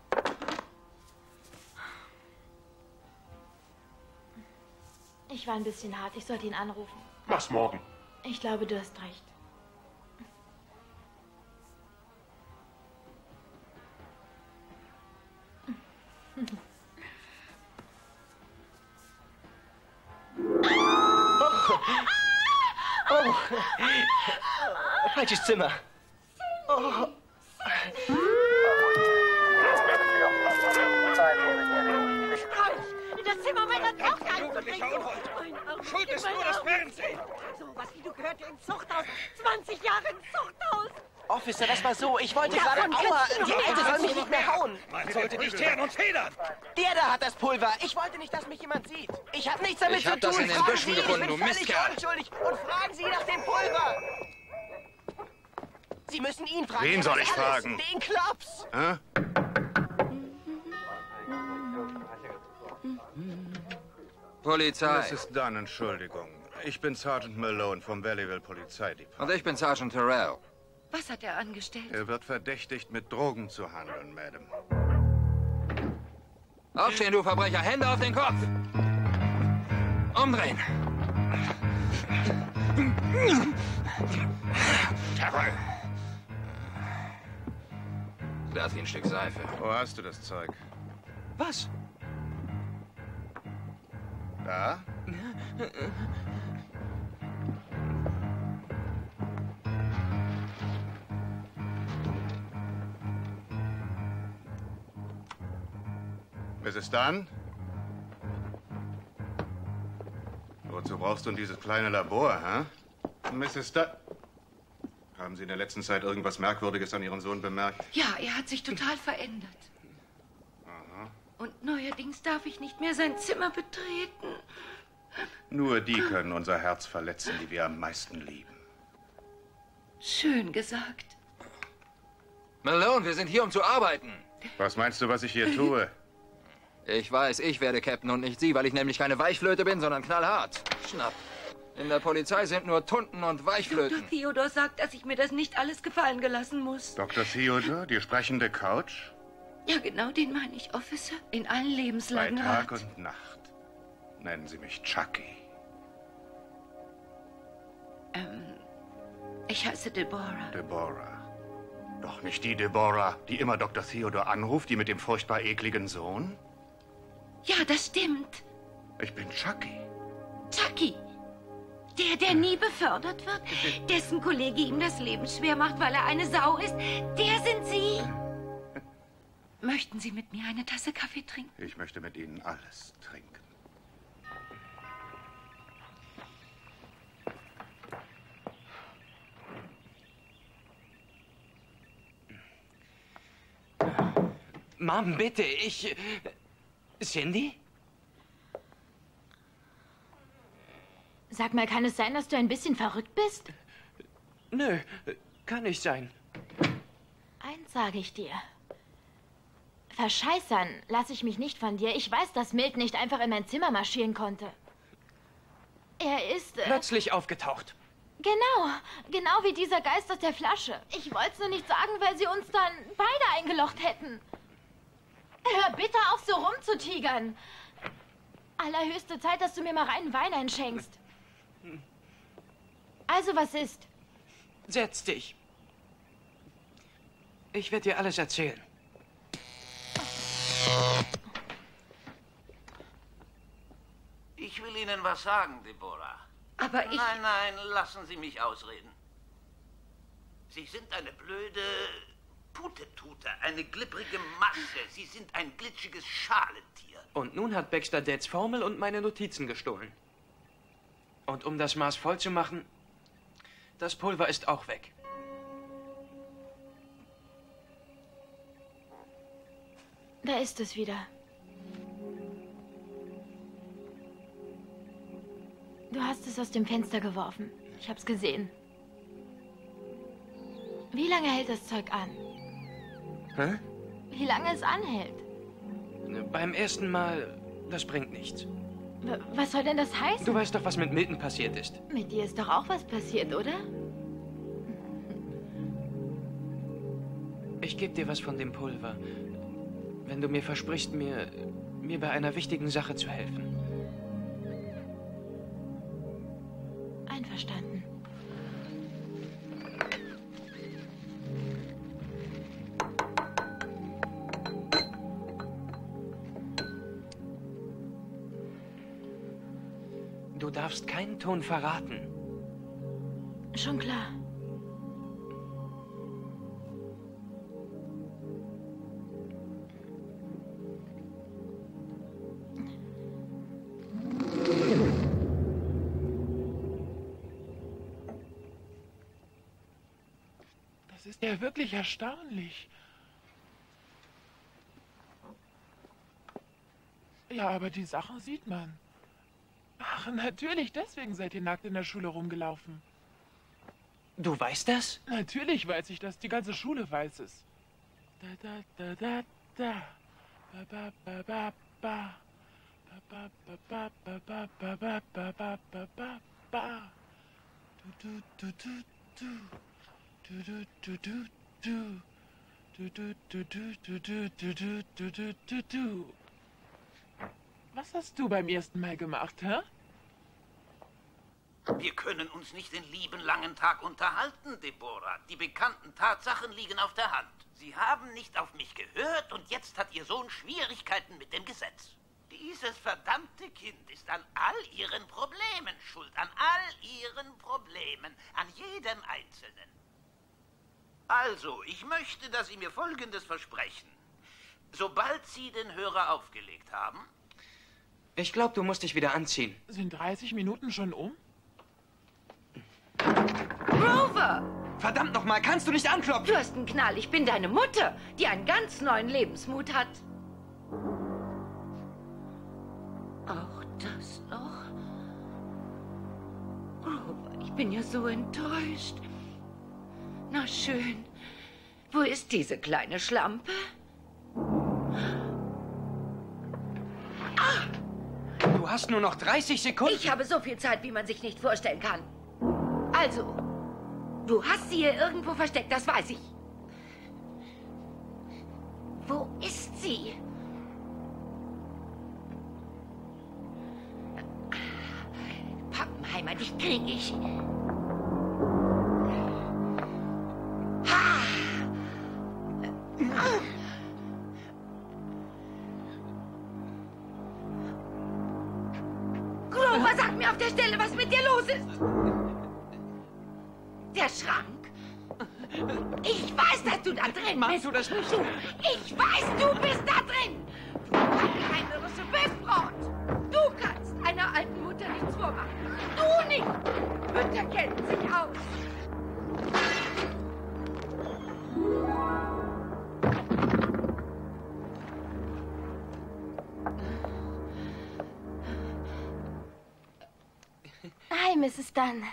Ich war ein bisschen hart. Ich sollte ihn anrufen. Mach's morgen. Ich glaube, du hast recht. Oh. Falsches Zimmer. Oh. In das Zimmer meiner Tochter einzubringen. Schuld ist nur das Fernsehen. So was wie du gehörte ins Zuchthaus. 20 Jahre ins Zuchthaus. Officer, das war so. Ich wollte gerade... Davon Aua, kannst du die doch Alte nicht soll mich nicht mehr hauen. Man sollte nicht teeren und federn. Der da hat das Pulver. Ich wollte nicht, dass mich jemand sieht. Ich habe nichts damit Ich zu hab tun. das in den Fragen Büschen Sie, gefunden, du ich bin völlig Mistkerl. unschuldig. Und fragen Sie nach dem Pulver. Sie müssen ihn fragen. Wen Er soll weiß ich alles. fragen? Den Klops. Hä? Polizei. Das ist Dunn, Entschuldigung. Ich bin Sergeant Malone vom Valleyville Polizeidepartement. Und ich bin Sergeant Terrell. Was hat er angestellt? Er wird verdächtigt, mit Drogen zu handeln, Madam. Aufstehen, du Verbrecher! Hände auf den Kopf! Umdrehen! Terrell! Da ist wie ein Stück Seife. Wo hast du das Zeug? Was? Da? Mrs. Dunn? Wozu brauchst du denn dieses kleine Labor, hä? Mrs. Dunn? Haben Sie in der letzten Zeit irgendwas Merkwürdiges an Ihrem Sohn bemerkt? Ja, er hat sich total verändert. Aha. Und neuerdings darf ich nicht mehr sein Zimmer betreten. Nur die können unser Herz verletzen, die wir am meisten lieben. Schön gesagt. Malone, wir sind hier, um zu arbeiten. Was meinst du, was ich hier tue? Ich weiß, ich werde Captain und nicht Sie, weil ich nämlich keine Weichflöte bin, sondern knallhart. Schnapp. In der Polizei sind nur Tunten und Weichflöten. Dr. Theodor sagt, dass ich mir das nicht alles gefallen gelassen muss. Dr. Theodor, die sprechende Couch? Ja, genau, den meine ich, Officer. In allen Lebenslagen Bei Tag Rat. und Nacht. Nennen Sie mich Chucky. Ich heiße Deborah. Deborah. Doch nicht die Deborah, die immer Dr. Theodor anruft, die mit dem furchtbar ekligen Sohn? Ja, das stimmt. Ich bin Chucky. Chucky. Der nie befördert wird, dessen Kollege ihm das Leben schwer macht, weil er eine Sau ist, der sind Sie. Möchten Sie mit mir eine Tasse Kaffee trinken? Ich möchte mit Ihnen alles trinken. Mom, bitte, Cindy? Sag mal, kann es sein, dass du ein bisschen verrückt bist? Nö, kann nicht sein. Eins sage ich dir. Verscheißern lasse ich mich nicht von dir. Ich weiß, dass Milt nicht einfach in mein Zimmer marschieren konnte. Er ist... Plötzlich aufgetaucht. Genau wie dieser Geist aus der Flasche. Ich wollte es nur nicht sagen, weil sie uns dann beide eingelocht hätten. Hör bitte auf, so rumzutigern. Allerhöchste Zeit, dass du mir mal reinen Wein einschenkst. Also, was ist? Setz dich. Ich werde dir alles erzählen. Ich will Ihnen was sagen, Deborah. Aber ich... Nein, lassen Sie mich ausreden. Sie sind eine blöde Putetute, eine glibbrige Masse. Sie sind ein glitschiges Schalentier. Und nun hat Baxter Dads Formel und meine Notizen gestohlen. Und um das Maß voll zu machen, das Pulver ist auch weg. Da ist es wieder. Du hast es aus dem Fenster geworfen. Ich hab's gesehen. Wie lange hält das Zeug an? Hä? Wie lange es anhält? Beim ersten Mal, das bringt nichts. Was soll denn das heißen? Du weißt doch, was mit Milton passiert ist. Mit dir ist doch auch was passiert, oder? Ich gebe dir was von dem Pulver, wenn du mir versprichst, mir bei einer wichtigen Sache zu helfen. Einverstanden. Du darfst keinen Ton verraten. Schon klar. Das ist ja wirklich erstaunlich. Ja, aber die Sachen sieht man. Ach, natürlich, deswegen seid ihr nackt in der Schule rumgelaufen. Du weißt das? Natürlich weiß ich das, die ganze Schule weiß es. Da, da, da, da, da. Ba, ba, ba, ba, ba. Ba, ba, ba, ba, ba, ba, ba, ba, ba, ba, ba, ba. Du, du, du, du, du. Du, du, du, du, du. Du, du, du, du, du, du, du, du, du, du, du. Was hast du beim ersten Mal gemacht, hä? Wir können uns nicht den lieben langen Tag unterhalten, Deborah. Die bekannten Tatsachen liegen auf der Hand. Sie haben nicht auf mich gehört und jetzt hat Ihr Sohn Schwierigkeiten mit dem Gesetz. Dieses verdammte Kind ist an all Ihren Problemen schuld. An all Ihren Problemen. An jedem Einzelnen. Also, ich möchte, dass Sie mir Folgendes versprechen. Sobald Sie den Hörer aufgelegt haben... Ich glaube, du musst dich wieder anziehen. Sind 30 Minuten schon um? Grover! Verdammt nochmal, kannst du nicht anklopfen? Du hast einen Knall. Ich bin deine Mutter, die einen ganz neuen Lebensmut hat. Auch das noch? Grover, ich bin ja so enttäuscht. Na schön. Wo ist diese kleine Schlampe? Ah! Du hast nur noch 30 Sekunden. Ich habe so viel Zeit, wie man sich nicht vorstellen kann. Also, du hast sie hier irgendwo versteckt, das weiß ich. Wo ist sie? Pappenheimer, dich krieg ich. Grover, sag mir auf der Stelle, was mit dir los ist. Der Schrank. Ich weiß, dass du da drin bist. Machst du das nicht? Ich weiß, du bist da drin. Du heimerische Bösbrot. Du kannst einer alten Mutter nichts vormachen. Du nicht. Mütter kennen sich aus. Hi, Mrs. Dunn.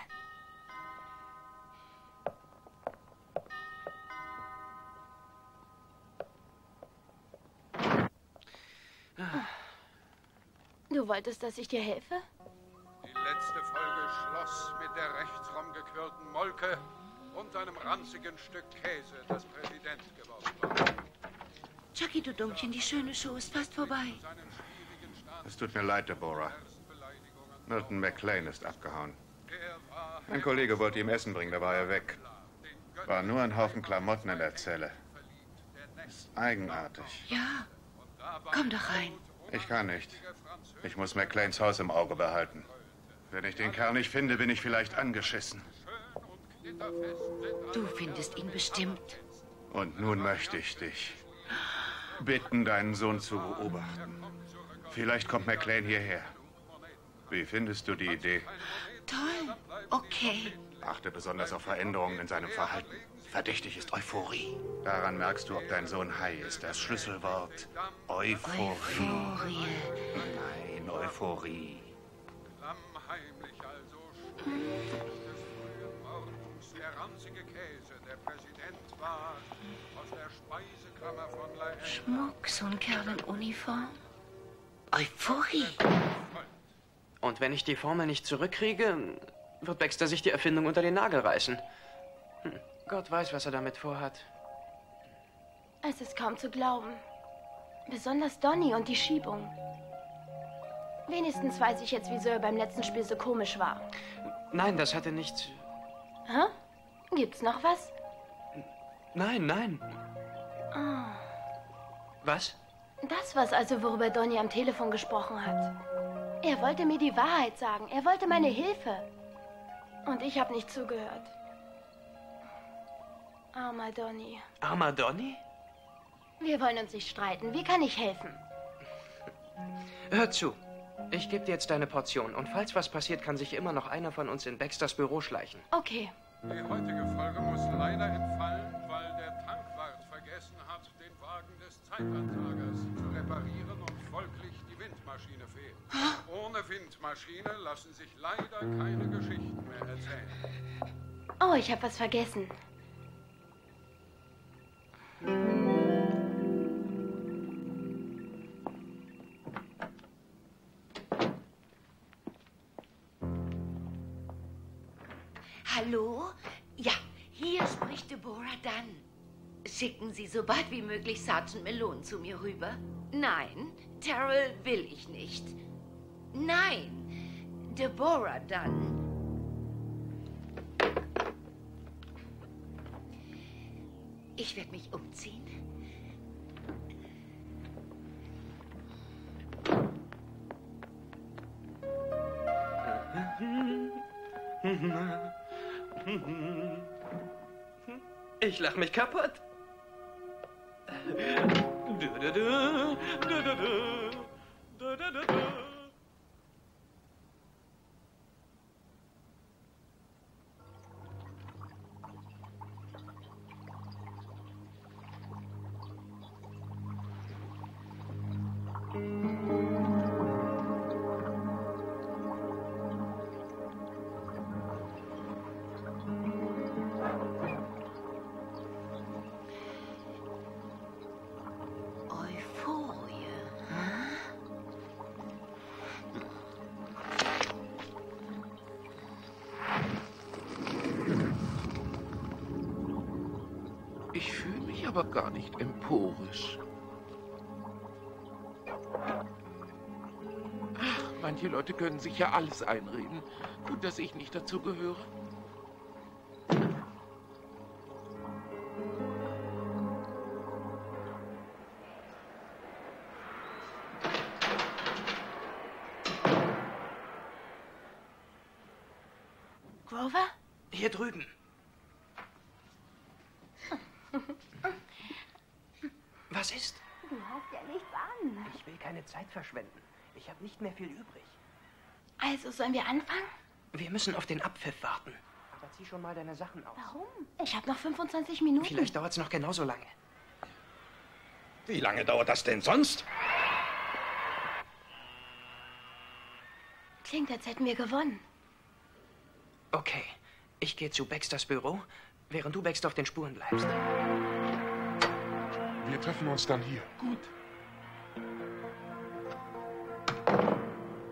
wolltest, dass ich dir helfe? Die letzte Folge schloss mit der rechtsrum gequirlten Molke und einem ranzigen Stück Käse, das Präsident geworden war. Chucky, du Dummchen, die schöne Show ist fast vorbei. Es tut mir leid, Deborah. Milton McLean ist abgehauen. Ein Kollege wollte ihm Essen bringen, da war er weg. War nur ein Haufen Klamotten in der Zelle. Ist eigenartig. Ja, komm doch rein. Ich kann nicht. Ich muss McLeans Haus im Auge behalten. Wenn ich den Kerl nicht finde, bin ich vielleicht angeschissen. Du findest ihn bestimmt. Und nun möchte ich dich bitten, deinen Sohn zu beobachten. Vielleicht kommt McLean hierher. Wie findest du die Idee? Toll. Okay. Achte besonders auf Veränderungen in seinem Verhalten. Verdächtig ist Euphorie. Daran merkst du, ob dein Sohn high ist. Das Schlüsselwort Euphorie. Euphorie. Nein, Euphorie. Klammheimlich also des frühen Morgens der ranzige Käse, der Präsident war, aus der Speisekammer von La Haye. Schmuck, so ein Kerl in Uniform. Euphorie. Und wenn ich die Formel nicht zurückkriege, wird Baxter sich die Erfindung unter den Nagel reißen. Gott weiß, was er damit vorhat. Es ist kaum zu glauben. Besonders Donny und die Schiebung. Wenigstens weiß ich jetzt, wieso er beim letzten Spiel so komisch war. Nein, das hatte nichts... Hä? Gibt's noch was? Nein, nein. Oh. Was? Das war's also, worüber Donny am Telefon gesprochen hat. Er wollte mir die Wahrheit sagen. Er wollte meine Hilfe. Und ich habe nicht zugehört. Armer Donny. Armer Donny? Wir wollen uns nicht streiten. Wie kann ich helfen? Hör zu. Ich gebe dir jetzt deine Portion. Und falls was passiert, kann sich immer noch einer von uns in Baxters Büro schleichen. Okay. Die heutige Folge muss leider entfallen, weil der Tankwart vergessen hat, den Wagen des Zeitantragers zu reparieren und folglich die Windmaschine fehlt. Ohne Windmaschine lassen sich leider keine Geschichten mehr erzählen. Oh, ich habe was vergessen. Hallo? Ja, hier spricht Deborah Dunn. Schicken Sie so bald wie möglich Sergeant Malone zu mir rüber? Nein, Terrell will ich nicht. Nein, Deborah Dunn. Ich werde mich umziehen. Ich lach mich kaputt. Ich fühle mich aber gar nicht emporisch. Ach, manche Leute können sich ja alles einreden. Gut, dass ich nicht dazu gehöre. Grover? Hier drüben. Was ist? Du hast ja nichts an. Ich will keine Zeit verschwenden. Ich habe nicht mehr viel übrig. Also, sollen wir anfangen? Wir müssen auf den Abpfiff warten. Aber zieh schon mal deine Sachen aus. Warum? Ich habe noch 25 Minuten. Vielleicht dauert es noch genauso lange. Wie lange dauert das denn sonst? Klingt, als hätten wir gewonnen. Okay, ich gehe zu Baxters Büro, während du Baxter auf den Spuren bleibst. Wir treffen uns dann hier. Gut.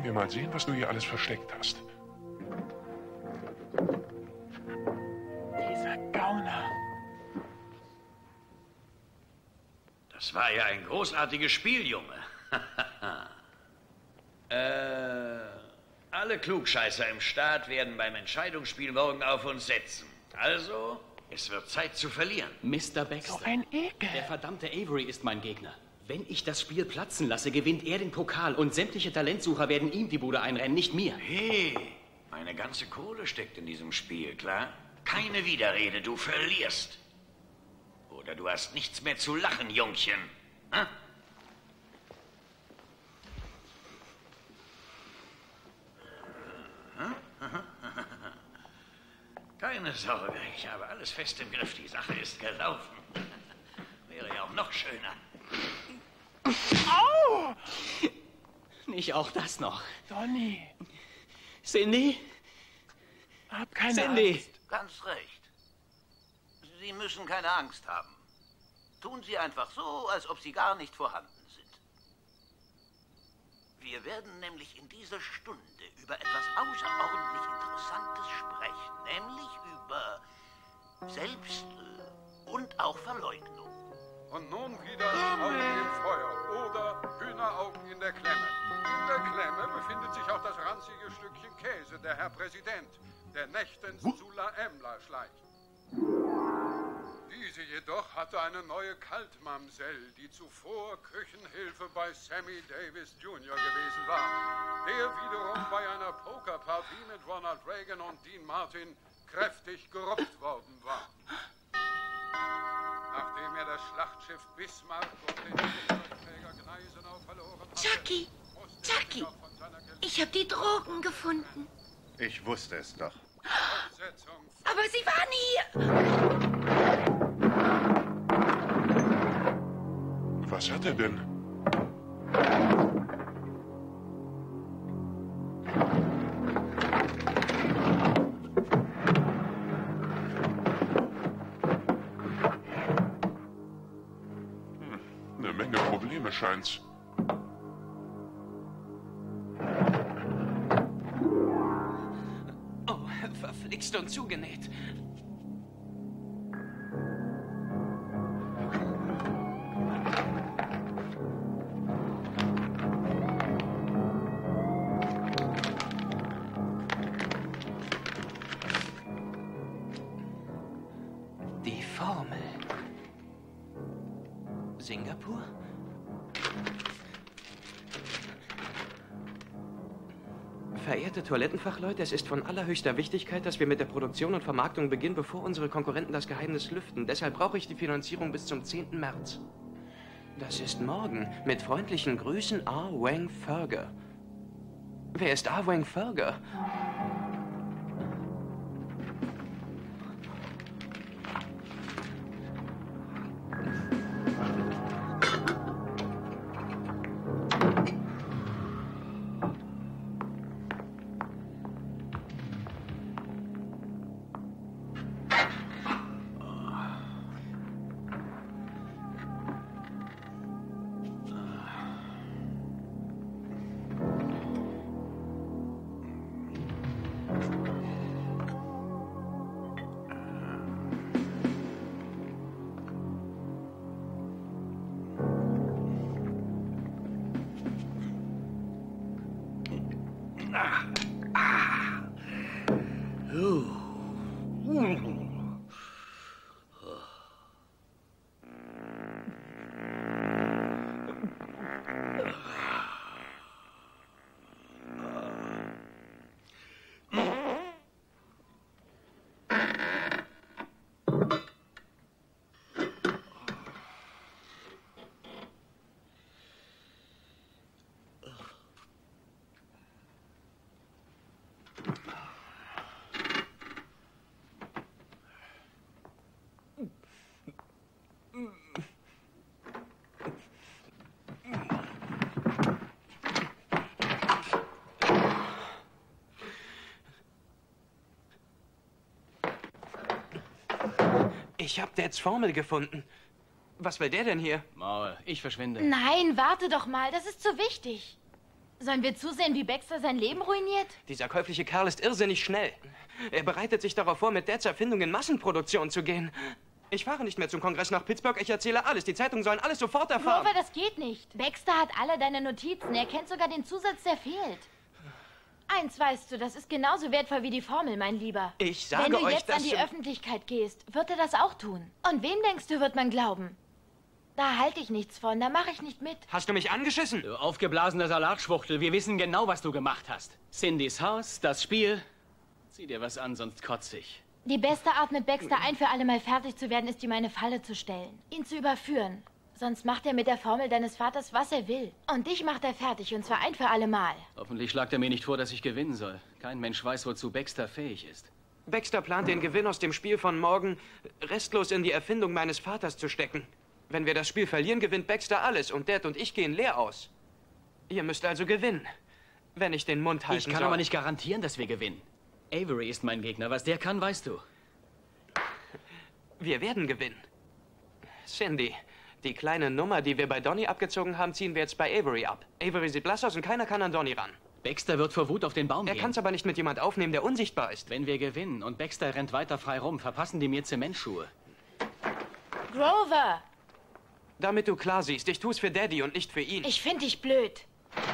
wollen wir mal sehen, was du hier alles versteckt hast. Dieser Gauner. Das war ja ein großartiges Spiel, Junge. Alle Klugscheißer im Staat werden beim Entscheidungsspiel morgen auf uns setzen. Also, es wird Zeit zu verlieren. Mr. Baxter, So ein Ekel. der verdammte Avery ist mein Gegner. Wenn ich das Spiel platzen lasse, gewinnt er den Pokal und sämtliche Talentsucher werden ihm die Bude einrennen, nicht mir. Hey, meine ganze Kohle steckt in diesem Spiel, klar? Keine Widerrede, du verlierst. Oder du hast nichts mehr zu lachen, Jungchen. Hm? Keine Sorge, ich habe alles fest im Griff. Die Sache ist gelaufen. Wäre ja auch noch schöner. Au! Nicht auch das noch. Donny. Cindy? Hab keine Cindy. Angst. Ganz recht. Sie müssen keine Angst haben. Tun Sie einfach so, als ob Sie gar nicht vorhanden sind. Wir werden nämlich in dieser Stunde über etwas außerordentlich Interessantes sprechen, nämlich über und auch Verleugnung. Und nun wieder Augen im Feuer oder Hühneraugen in der Klemme. In der Klemme befindet sich auch das ranzige Stückchen Käse, der Herr Präsident, der nächtens zu La Emla schleicht. Diese jedoch hatte eine neue Kaltmamsell, die zuvor Küchenhilfe bei Sammy Davis Jr. gewesen war, der wiederum bei einer Pokerpartie mit Ronald Reagan und Dean Martin kräftig gerupft worden war. Nachdem er das Schlachtschiff Bismarck und den Flugzeugträger Gneisenau verloren hatte... Chucky! Chucky! Ich habe die Drogen gefunden. Ich wusste es doch. Aber sie waren hier! Was hat er denn? Eine Menge Probleme scheint's. Oh, verflixt und zugenäht. Die Formel. Singapur? Verehrte Toilettenfachleute, es ist von allerhöchster Wichtigkeit, dass wir mit der Produktion und Vermarktung beginnen, bevor unsere Konkurrenten das Geheimnis lüften. Deshalb brauche ich die Finanzierung bis zum 10. März. Das ist morgen. Mit freundlichen Grüßen, R. Wang Ferger. Wer ist R. Wang Ferger? Ich hab Dads Formel gefunden. Was will der denn hier? Maul, ich verschwinde. Nein, warte doch mal, das ist zu wichtig. Sollen wir zusehen, wie Baxter sein Leben ruiniert? Dieser käufliche Kerl ist irrsinnig schnell. Er bereitet sich darauf vor, mit Dads Erfindung in Massenproduktion zu gehen. Ich fahre nicht mehr zum Kongress nach Pittsburgh. Ich erzähle alles. Die Zeitungen sollen alles sofort erfahren. Grover, das geht nicht. Baxter hat alle deine Notizen. Er kennt sogar den Zusatz, der fehlt. Eins weißt du, das ist genauso wertvoll wie die Formel, mein Lieber. Ich sage Wenn du euch, jetzt an die Öffentlichkeit gehst, wird er das auch tun. Und wem denkst du, wird man glauben? Da halte ich nichts von, da mache ich nicht mit. Hast du mich angeschissen? Du aufgeblasene Salatschwuchtel, wir wissen genau, was du gemacht hast. Cindys Haus, das Spiel. Zieh dir was an, sonst kotze ich. Die beste Art, mit Baxter ein für alle Mal fertig zu werden, ist, ihm eine Falle zu stellen. Ihn zu überführen. Sonst macht er mit der Formel deines Vaters, was er will. Und dich macht er fertig, und zwar ein für alle Mal. Hoffentlich schlagt er mir nicht vor, dass ich gewinnen soll. Kein Mensch weiß, wozu Baxter fähig ist. Baxter plant, den Gewinn aus dem Spiel von morgen restlos in die Erfindung meines Vaters zu stecken. Wenn wir das Spiel verlieren, gewinnt Baxter alles und Dad und ich gehen leer aus. Ihr müsst also gewinnen, wenn ich den Mund halten soll. Ich kann aber nicht garantieren, dass wir gewinnen. Avery ist mein Gegner. Was der kann, weißt du. Wir werden gewinnen. Cindy, die kleine Nummer, die wir bei Donny abgezogen haben, ziehen wir jetzt bei Avery ab. Avery sieht blass aus und keiner kann an Donny ran. Baxter wird vor Wut auf den Baum gehen. Er kann es aber nicht mit jemand aufnehmen, der unsichtbar ist. Wenn wir gewinnen und Baxter rennt weiter frei rum, verpassen die mir Zementschuhe. Grover! Damit du klar siehst, ich tue es für Daddy und nicht für ihn. Ich finde dich blöd.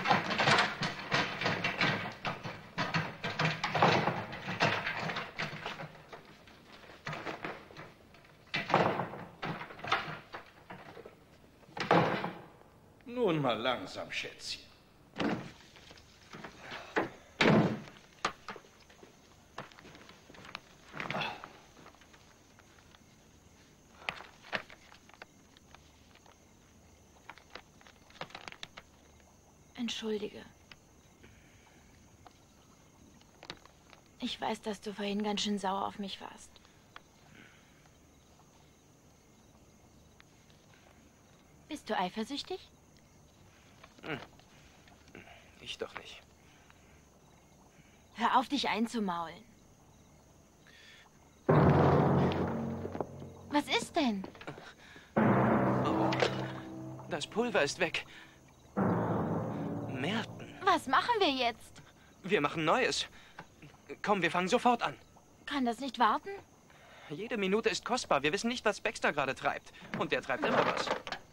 Nun mal langsam, Schätzchen. Entschuldige. Ich weiß, dass du vorhin ganz schön sauer auf mich warst. Bist du eifersüchtig? Ich doch nicht. Hör auf, dich einzumaulen. Was ist denn? Oh, das Pulver ist weg. Merton. Was machen wir jetzt? Wir machen Neues. Komm, wir fangen sofort an. Kann das nicht warten? Jede Minute ist kostbar. Wir wissen nicht, was Baxter gerade treibt. Und der treibt immer was.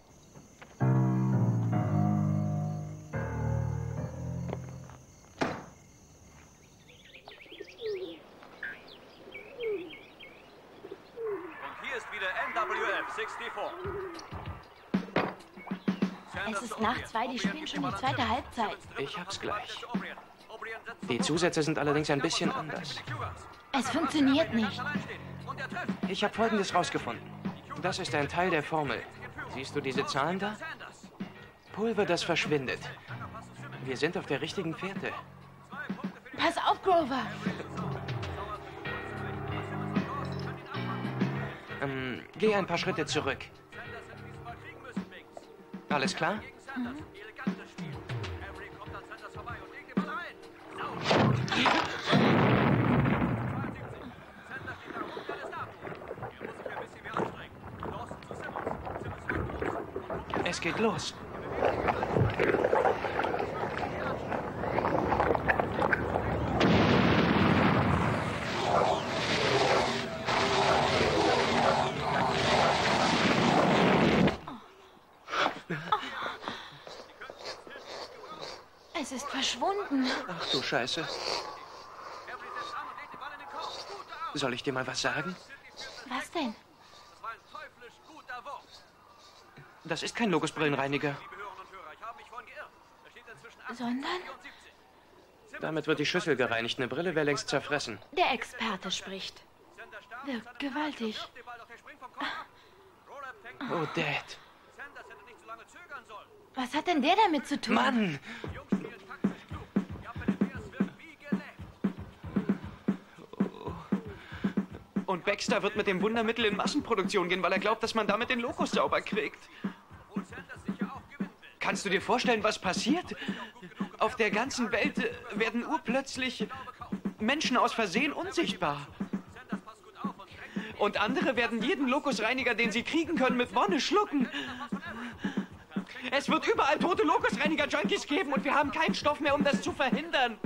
NWF 64. Es ist nach 2, die spielen schon die zweite Halbzeit. Ich hab's gleich. Die Zusätze sind allerdings ein bisschen anders. Es funktioniert nicht. Ich habe Folgendes rausgefunden. Das ist ein Teil der Formel. Siehst du diese Zahlen da? Pulver, das verschwindet. Wir sind auf der richtigen Fährte. Pass auf, Grover. Geh ein paar Schritte zurück. Alles klar? Mhm. Es geht los. Es ist verschwunden. Ach du Scheiße. Soll ich dir mal was sagen? Was denn? Das ist kein Logosbrillenreiniger. Sondern? Damit wird die Schüssel gereinigt. Eine Brille wäre längst zerfressen. Der Experte spricht. Wirkt gewaltig. Oh, Dad. Was hat denn der damit zu tun? Mann! Und Baxter wird mit dem Wundermittel in Massenproduktion gehen, weil er glaubt, dass man damit den Locus sauber kriegt. Kannst du dir vorstellen, was passiert? Auf der ganzen Welt werden urplötzlich Menschen aus Versehen unsichtbar. Und andere werden jeden Locusreiniger, den sie kriegen können, mit Wonne schlucken. Es wird überall tote Locust-Reiniger-Junkies geben und wir haben keinen Stoff mehr, um das zu verhindern.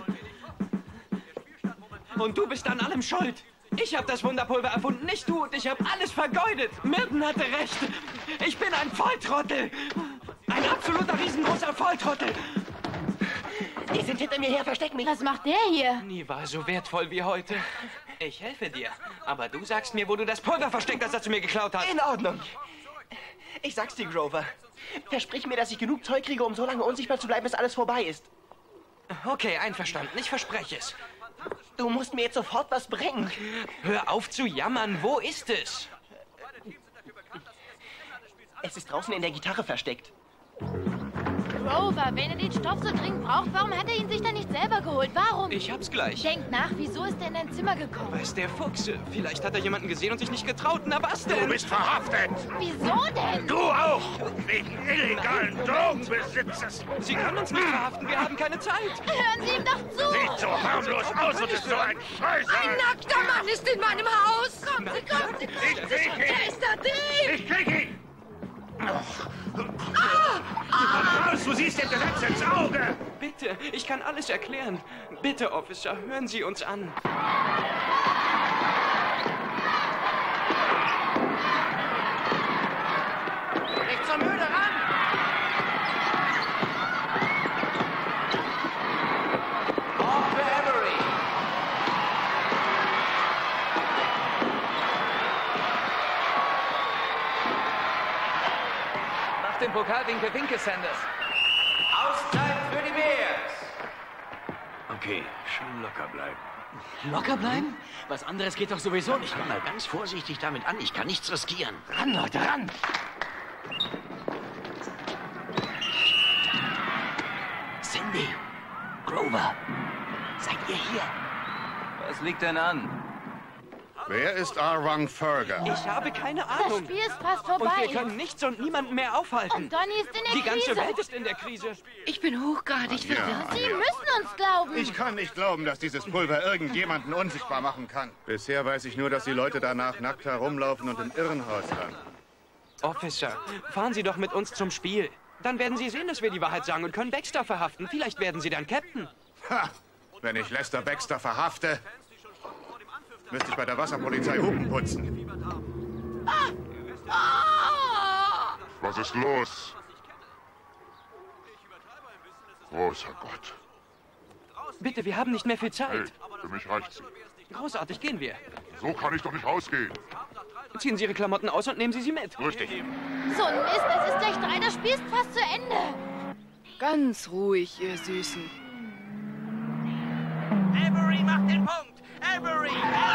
Und du bist an allem schuld. Ich habe das Wunderpulver erfunden, nicht du, und ich habe alles vergeudet. Milton hatte recht. Ich bin ein Volltrottel. Ein absoluter riesengroßer Volltrottel. Die sind hinter mir her, versteck mich. Was macht der hier? Nie war so wertvoll wie heute. Ich helfe dir, aber du sagst mir, wo du das Pulver versteckt hast, das du mir geklaut hast. In Ordnung. Ich sag's dir, Grover. Versprich mir, dass ich genug Zeug kriege, um so lange unsichtbar zu bleiben, bis alles vorbei ist. Okay, einverstanden. Ich verspreche es. Du musst mir jetzt sofort was bringen. Hör auf zu jammern. Wo ist es? Es ist draußen in der Gitarre versteckt. Grover, wenn er den Stoff so dringend braucht, warum hat er ihn sich dann nicht selber geholt? Warum? Ich hab's gleich. Denk nach, wieso ist er in dein Zimmer gekommen? Weiß der Fuchs. Vielleicht hat er jemanden gesehen und sich nicht getraut. Na was denn? Du bist verhaftet! Wieso denn? Du auch! Wegen illegalen Drogenbesitzes! Sie können uns nicht verhaften, wir haben keine Zeit! Hören Sie ihm doch zu! Sieht so harmlos aus und ist so ein Scheiße! Ein nackter Mann ist in meinem Haus! Kommt sie, kommt sie! Ich krieg ihn! Der ist da drin! Ich krieg ihn! Raus, du siehst dem Gesetz ins Auge! Bitte, ich kann alles erklären. Bitte, Officer, hören Sie uns an. Nicht so müde, ran! Auf für Avery! Mach den Pokalwinkel, Sanders. Auszeit für die Bears! Okay, schön locker bleiben. Locker bleiben? Was anderes geht doch sowieso nicht. Komm mal ganz vorsichtig damit an. Ich kann nichts riskieren. Ran, Leute, ran! Cindy, Grover, seid ihr hier? Was liegt denn an? Wer ist Arvang Ferger? Ich habe keine Das Ahnung. Spiel ist fast vorbei. Und wir können nichts und niemanden mehr aufhalten. Und Donny ist in der Die Krise. ganze Welt ist in der Krise. Ich bin hochgradig verwirrt. Sie müssen uns glauben. Ich kann nicht glauben, dass dieses Pulver irgendjemanden unsichtbar machen kann. Bisher weiß ich nur, dass die Leute danach nackt herumlaufen und im Irrenhaus landen. Officer, fahren Sie doch mit uns zum Spiel. Dann werden Sie sehen, dass wir die Wahrheit sagen und können Baxter verhaften. Vielleicht werden Sie dann Captain. Ha! Wenn ich Lester Baxter verhafte, müsste ich bei der Wasserpolizei Hupen putzen. Was ist los? Großer Gott. Bitte, wir haben nicht mehr viel Hey, Zeit. für mich reicht's. Großartig, gehen wir. So kann ich doch nicht rausgehen. Ziehen Sie Ihre Klamotten aus und nehmen Sie sie mit. Richtig. So ein Mist, es ist gleich 3, das Spiel ist fast zu Ende. Ganz ruhig, ihr Süßen. Avery macht den Punkt! Avery!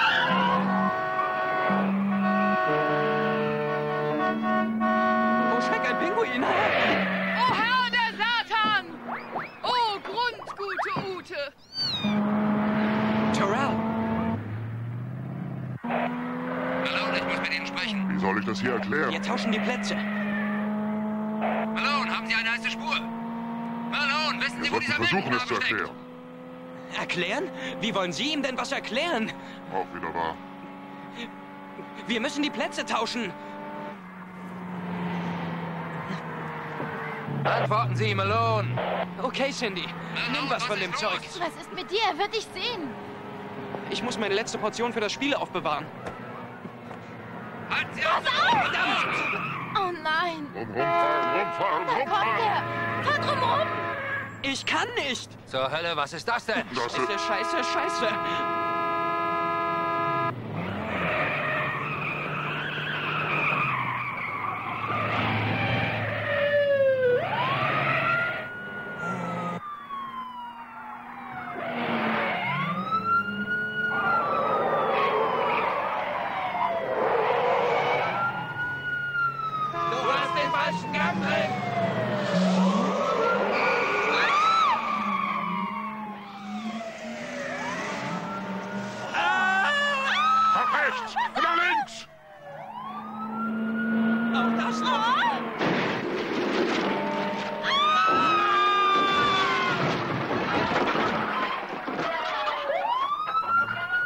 Oh, Schreck, ein Pinguin! Oh Herr der Satan! Oh Grundgute Ute! Terrell! Malone, ich muss mit Ihnen sprechen. Wie soll ich das hier erklären? Wir tauschen die Plätze. Malone, haben Sie eine heiße Spur? Malone, wissen Sie, Wir wo sollten dieser versuchen, es Weltenknabe zu steckt? erklären. Erklären? Wie wollen Sie ihm denn was erklären? Auch wieder wahr. Wir müssen die Plätze tauschen. Antworten Sie, Malone. Okay, Cindy. Nimm was von dem Zeug. Was ist mit dir? Er wird dich sehen. Ich muss meine letzte Portion für das Spiel aufbewahren. Halten Sie Pass auf! Oh nein. Rumfahren, Da kommt er. Fahr drum rum. Ich kann nicht. Zur Hölle, was ist das denn? Scheiße, scheiße, scheiße. Du hast den falschen Gang drin! Nach rechts! Nach links! Auch das noch.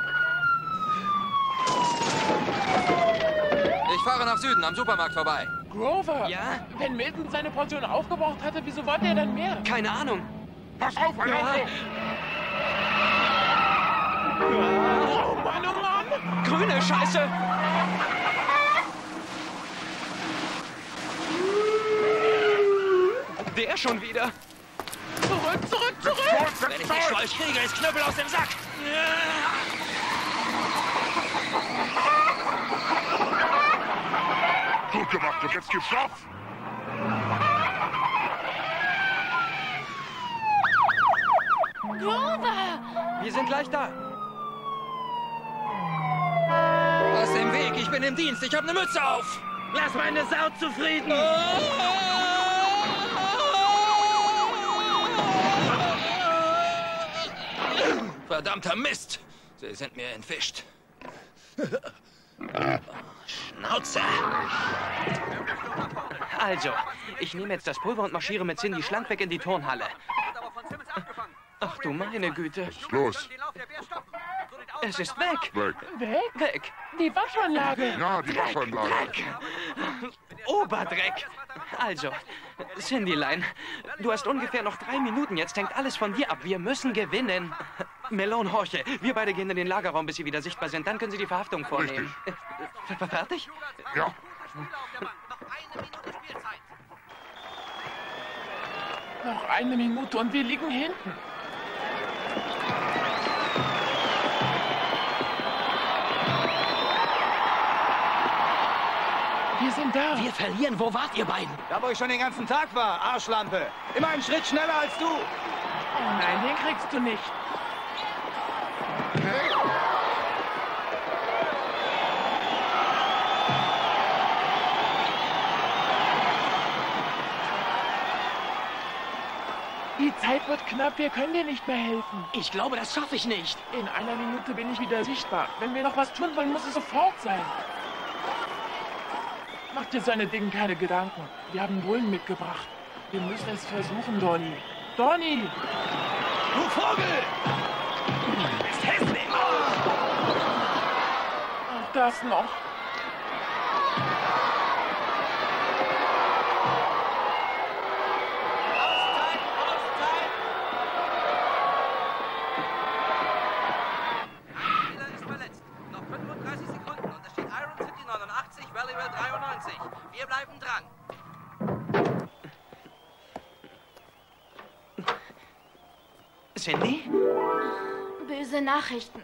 Ich fahre nach Süden am Supermarkt vorbei. Grover! Ja? Wenn Milton seine Portion aufgebraucht hatte, wieso wollte er dann mehr? Keine Ahnung. Pass auf, Alonso! Oh Mann, oh Mann! Grüne Scheiße! Der schon wieder. Zurück, zurück, zurück! Wenn ich nicht Schwalch kriege, ist Knüppel aus dem Sack. Gut gemacht, und jetzt gibt's auf! Grover! Wir sind gleich da. Aus dem Weg, ich bin im Dienst, ich habe eine Mütze auf. Lass meine Sau zufrieden. Verdammter Mist! Sie sind mir entwischt. Schnauze! Also, ich nehme jetzt das Pulver und marschiere mit Cindy schlank weg in die Turnhalle. Ach du meine Güte. Los! Es ist weg. Weg. Weg? Weg. Die Waschanlage. Ja, die Waschanlage. Dreck. Oberdreck. Also, Cindylein, du hast ungefähr noch 3 Minuten. Jetzt hängt alles von dir ab. Wir müssen gewinnen. Melone, horche. Wir beide gehen in den Lagerraum, bis Sie wieder sichtbar sind. Dann können Sie die Verhaftung vornehmen. Fertig? Ja. Noch 1 Minute und wir liegen hinten. Wir sind da. Wir verlieren. Wo wart ihr beiden? Da, wo ich schon den ganzen Tag war, Arschlampe. Immer einen Schritt schneller als du. Oh nein, den kriegst du nicht. Die Zeit wird knapp, wir können dir nicht mehr helfen. Ich glaube, das schaffe ich nicht. In 1 Minute bin ich wieder sichtbar. Wenn wir noch was tun wollen, muss es sofort sein. Mach dir seine Dingen keine Gedanken. Wir haben Bullen mitgebracht. Wir müssen es versuchen, Donny. Donny! Du Vogel! Du bist hässlich! Ach, das noch. Wir bleiben dran. Cindy? Böse Nachrichten.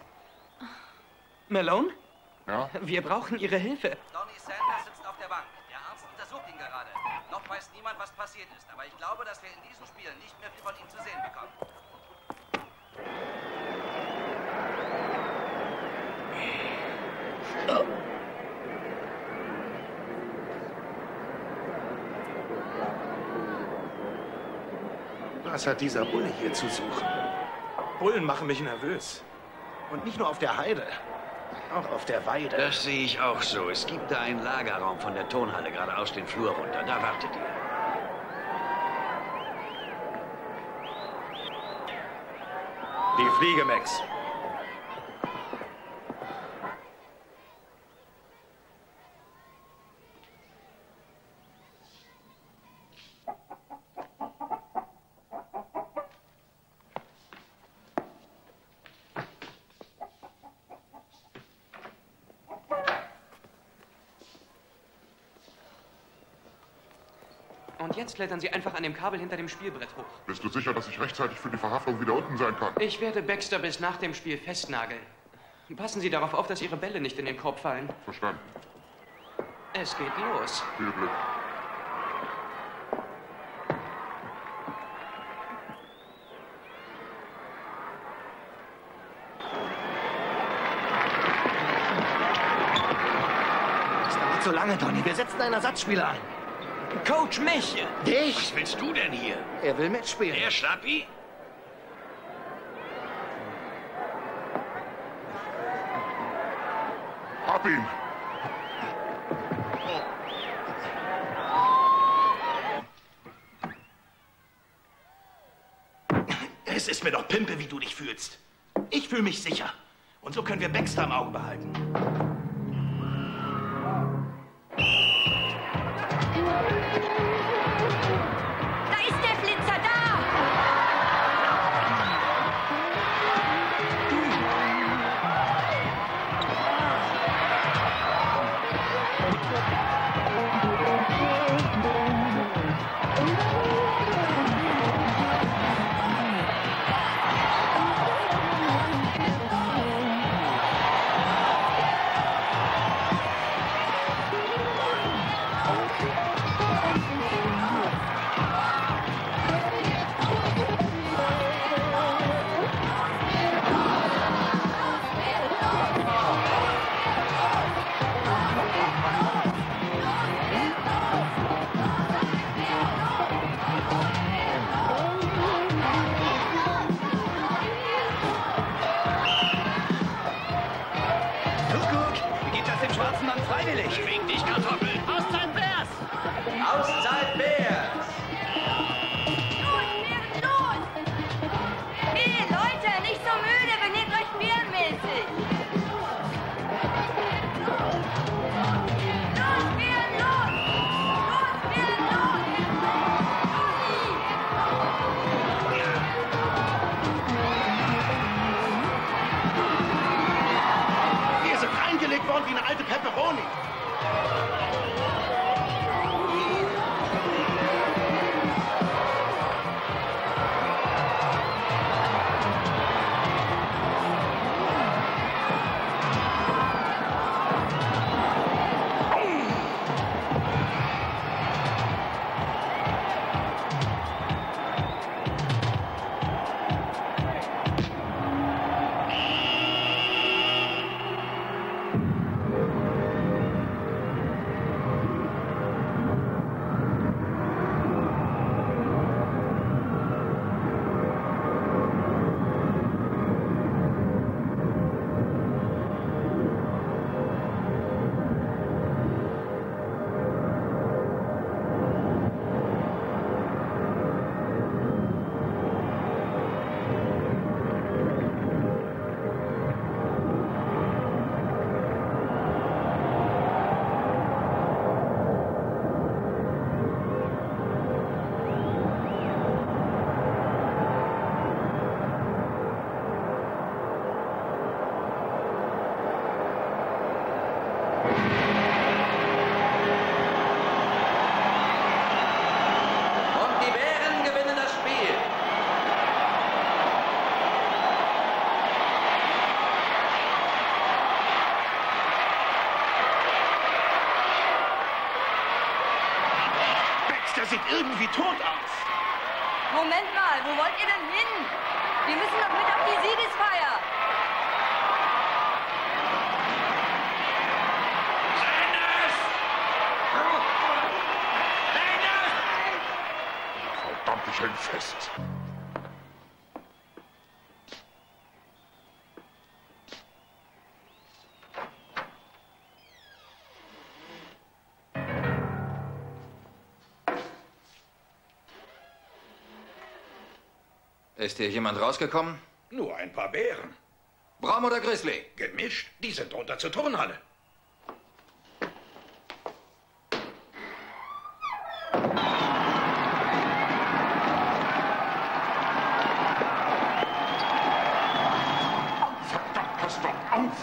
Malone? Ja? Wir brauchen Ihre Hilfe. Donny Sanders sitzt auf der Bank. Der Arzt untersucht ihn gerade. Noch weiß niemand, was passiert ist. Aber ich glaube, dass wir in diesem Spiel nicht mehr viel von ihm zu sehen bekommen. Was hat dieser Bulle hier zu suchen? Bullen machen mich nervös. Und nicht nur auf der Heide, auch auf der Weide. Das sehe ich auch so. Es gibt da einen Lagerraum von der Turnhalle geradeaus den Flur runter. Da wartet ihr. Die Fliege, Max. Und jetzt klettern Sie einfach an dem Kabel hinter dem Spielbrett hoch. Bist du sicher, dass ich rechtzeitig für die Verhaftung wieder unten sein kann? Ich werde Baxter bis nach dem Spiel festnageln. Passen Sie darauf auf, dass Ihre Bälle nicht in den Korb fallen. Verstanden. Es geht los. Viel Glück. Das dauert so lange, Donny. Wir setzen einen Ersatzspieler ein. Coach, mich! Dich? Was willst du denn hier? Er will mitspielen. Der Schlappi? Hab ihn! Es ist mir doch Pimpe, wie du dich fühlst. Ich fühle mich sicher. Und so können wir Baxter im Auge behalten. Da ist der Flitzer, da! Wie eine alte Pepperoni. Sieht irgendwie tot aus. Moment mal, wo wollt ihr denn hin? Wir müssen doch mit auf die Siegesfeier. Verdammt, ich häng fest. Ist hier jemand rausgekommen? Nur ein paar Bären. Braum oder Grizzly? Gemischt. Die sind runter zur Turnhalle. Verdammt, pass doch auf!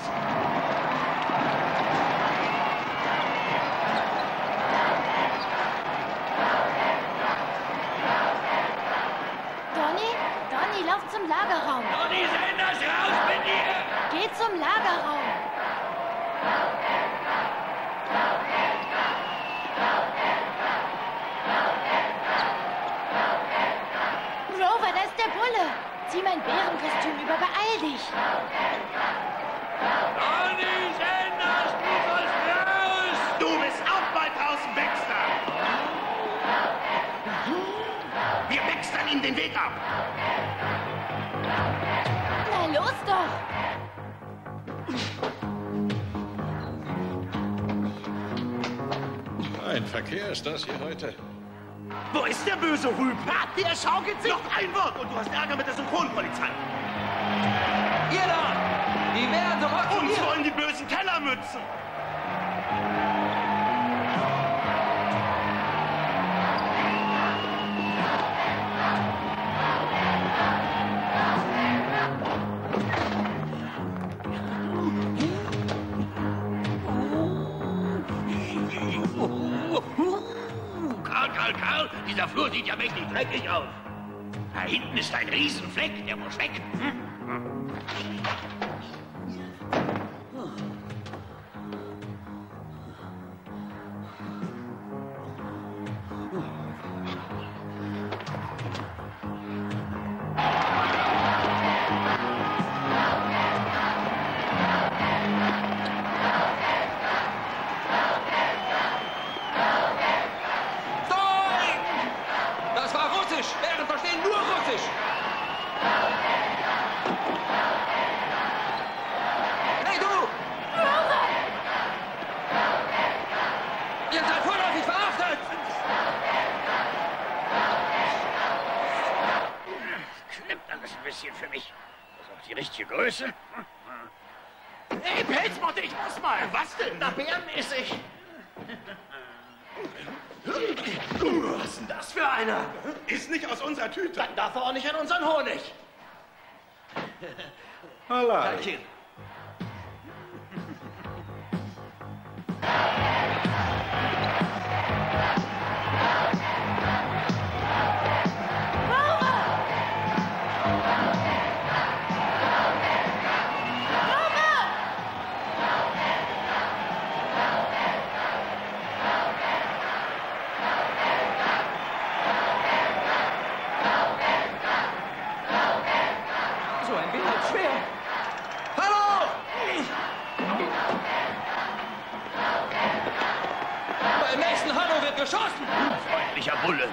Donny, lauf zum Lagerraum. Donny Sanders, raus mit dir! Geh zum Lagerraum. Rover, da ist der Bulle. Zieh mein Bärenkostüm über, beeil dich. Donny Sanders, du sollst raus! Du bist auch bald draußen, Baxter! Wir Baxtern ihm den Weg ab! Na los doch! Ein Verkehr ist das hier heute. Wo ist der böse Rüpel? Der schaukelt sich! Noch ein Wort und du hast Ärger mit der Synchronpolizei. Ihr da! Die werden sofort zu Uns mir! wollen die bösen Tellermützen! Karl, dieser Flur sieht ja mächtig dreckig aus. Da hinten ist ein Riesenfleck, der muss weg. Für mich. Das ist auch die richtige Größe. Hey, Pelzmotte, ich muss mal. Was denn? Na, bärenmäßig. Was ist denn das für einer? Ist nicht aus unserer Tüte. Dann darf er auch nicht an unseren Honig. Allein. Danke. Geschossen! Freundlicher Bulle.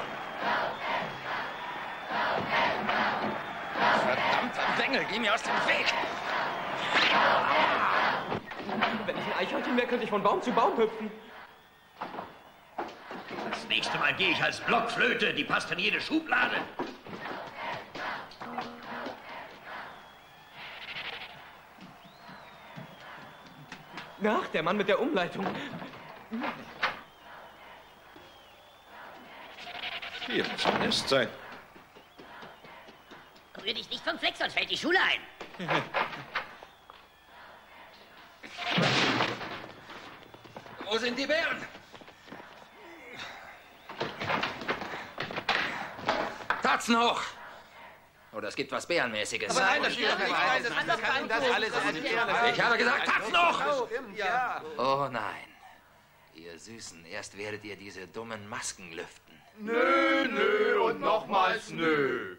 Verdammter Bengel, geh mir aus dem Weg! Wenn ich ein Eichhörnchen wäre, könnte ich von Baum zu Baum hüpfen. Das nächste Mal gehe ich als Blockflöte. Die passt in jede Schublade. Ach, der Mann mit der Umleitung. Hier muss ein Nest sein. Rühr dich nicht vom Fleck, sonst fällt die Schule ein. Wo sind die Bären? Tatzen hoch! Oder es gibt was Bärenmäßiges. Aber nein, das steht doch nicht. Ich habe gesagt, Tatzen hoch! Ja. Oh nein. Ihr Süßen, erst werdet ihr diese dummen Masken lüften. Nö, nö und nochmals nö.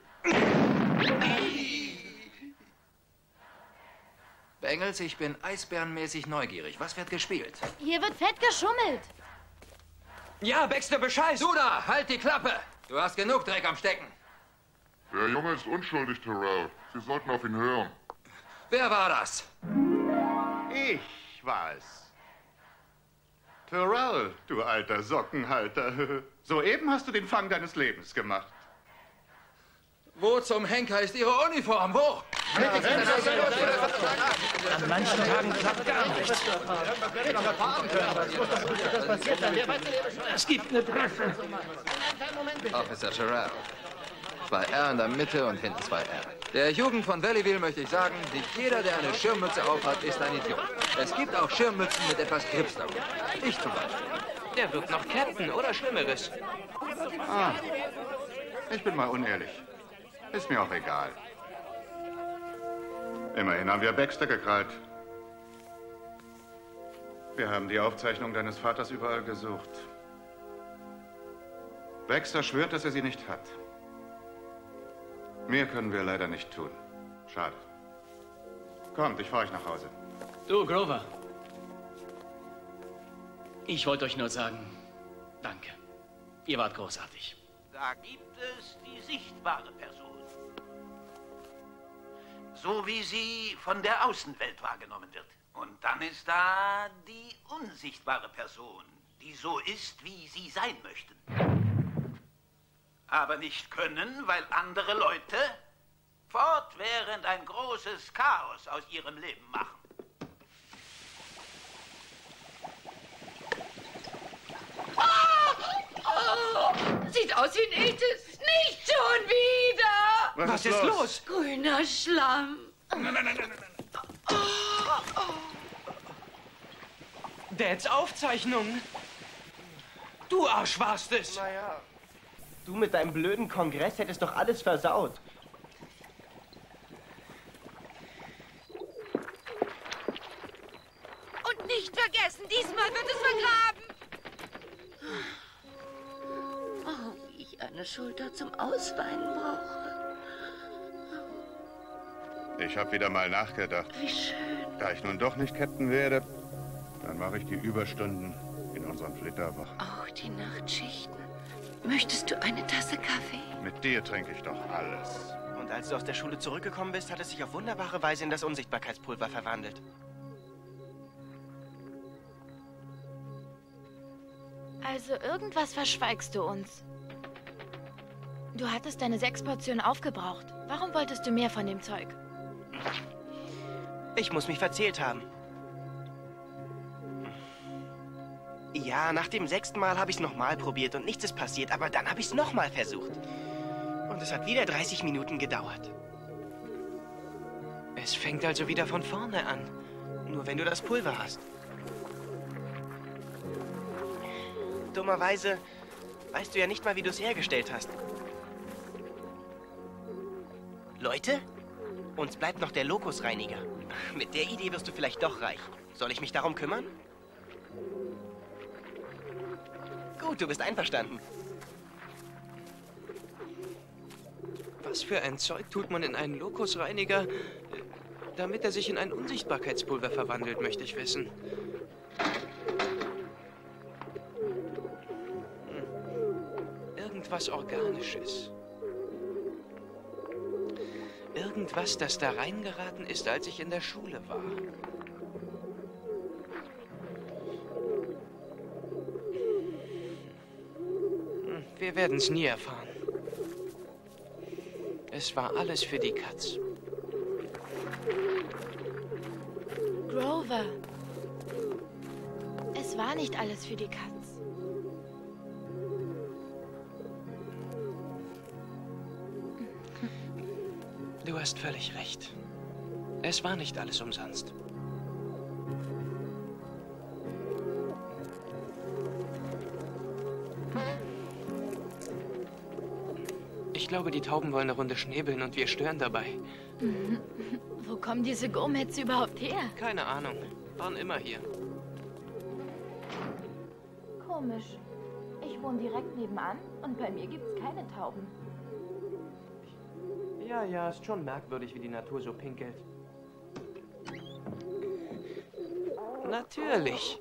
Bengels, ich bin eisbärenmäßig neugierig. Was wird gespielt? Hier wird fett geschummelt. Ja, Baxter, Bescheid. Du da, halt die Klappe. Du hast genug Dreck am Stecken. Der Junge ist unschuldig, Terrell. Sie sollten auf ihn hören. Wer war das? Ich war's. Terrell, du alter Sockenhalter. Soeben hast du den Fang deines Lebens gemacht. Wo zum Henker ist Ihre Uniform? Wo? An manchen Tagen klappt gar nichts. Es gibt eine Presse. Officer Terrell. 2 R in der Mitte und hinten 2 R. Der Jugend von Valleyville möchte ich sagen, nicht jeder, der eine Schirmmütze aufhat, ist ein Idiot. Es gibt auch Schirmmützen mit etwas Grips darunter. Ich zum Beispiel. Der wird noch Captain oder Schlimmeres. Ah, ich bin mal unehrlich. Ist mir auch egal. Immerhin haben wir Baxter gekrallt. Wir haben die Aufzeichnung deines Vaters überall gesucht. Baxter schwört, dass er sie nicht hat. Mehr können wir leider nicht tun. Schade. Kommt, ich fahre euch nach Hause. Du, Grover. Ich wollte euch nur sagen, danke. Ihr wart großartig. Da gibt es die sichtbare Person. So wie sie von der Außenwelt wahrgenommen wird. Und dann ist da die unsichtbare Person, die so ist, wie sie sein möchten. Aber nicht können, weil andere Leute fortwährend ein großes Chaos aus ihrem Leben machen. Sieht aus wie ein echtes. Nicht schon wieder! Was ist los? Grüner Schlamm. Nein. Dads Aufzeichnung. Du Arsch warst es! Naja, du mit deinem blöden Kongress hättest doch alles versaut. Und nicht vergessen, diesmal wird es vergraben. Oh, wie ich eine Schulter zum Ausweinen brauche. Ich habe wieder mal nachgedacht. Wie schön. Da ich nun doch nicht Captain werde, dann mache ich die Überstunden in unseren Flitterwochen. Auch die Nachtschichten. Möchtest du eine Tasse Kaffee? Mit dir trinke ich doch alles. Und als du aus der Schule zurückgekommen bist, hat es sich auf wunderbare Weise in das Unsichtbarkeitspulver verwandelt. Also irgendwas verschweigst du uns. Du hattest deine 6 Portionen aufgebraucht. Warum wolltest du mehr von dem Zeug? Ich muss mich verzählt haben. Ja, nach dem 6. Mal habe ich es nochmal probiert und nichts ist passiert, aber dann habe ich es nochmal versucht. Und es hat wieder 30 Minuten gedauert. Es fängt also wieder von vorne an. Nur wenn du das Pulver hast. Dummerweise weißt du ja nicht mal, wie du es hergestellt hast. Leute, uns bleibt noch der Lokusreiniger. Mit der Idee wirst du vielleicht doch reich. Soll ich mich darum kümmern? Gut, du bist einverstanden. Was für ein Zeug tut man in einen Lokusreiniger, damit er sich in ein Unsichtbarkeitspulver verwandelt, möchte ich wissen. Irgendwas Organisches. Irgendwas, das da reingeraten ist, als ich in der Schule war. Wir werden es nie erfahren. Es war alles für die Katz. Grover. Es war nicht alles für die Katz. Du hast völlig recht. Es war nicht alles umsonst. Ich glaube, die Tauben wollen eine Runde schnäbeln und wir stören dabei. Wo kommen diese Gomets überhaupt her? Keine Ahnung. Waren immer hier. Komisch. Ich wohne direkt nebenan und bei mir gibt's keine Tauben. Ja, ist schon merkwürdig, wie die Natur so pinkelt. Natürlich.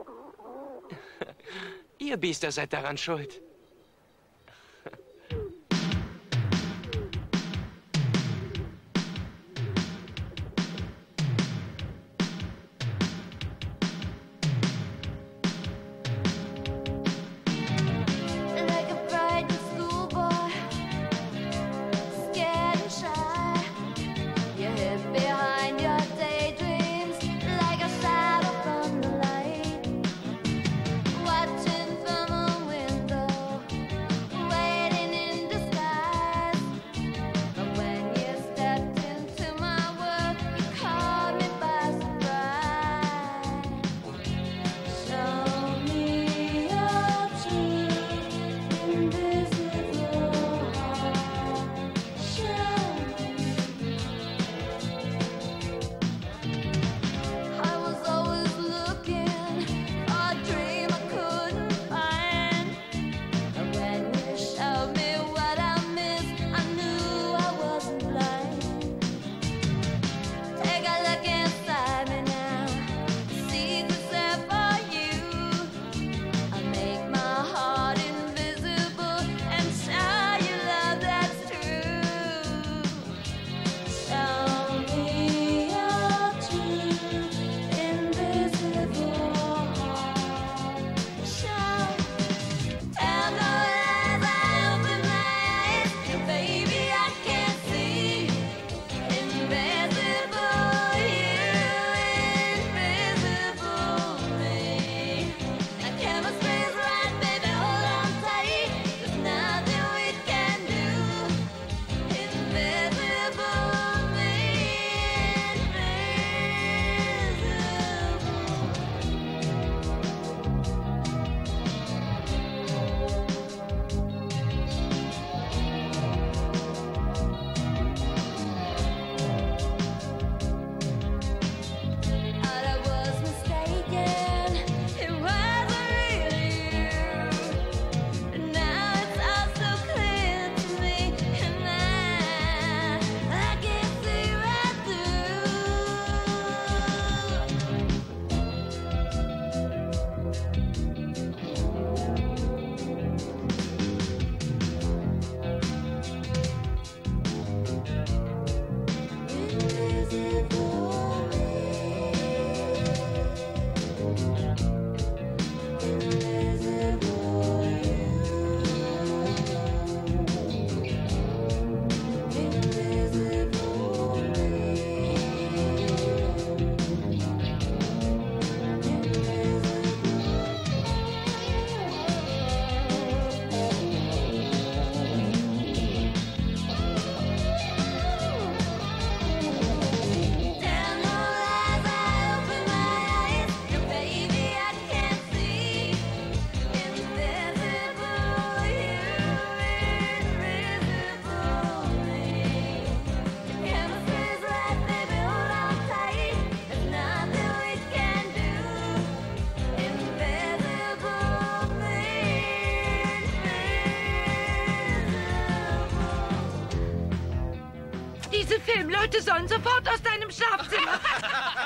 Ihr Biester seid daran schuld. Watching from a window. Filmleute sollen sofort aus deinem Schlafzimmer.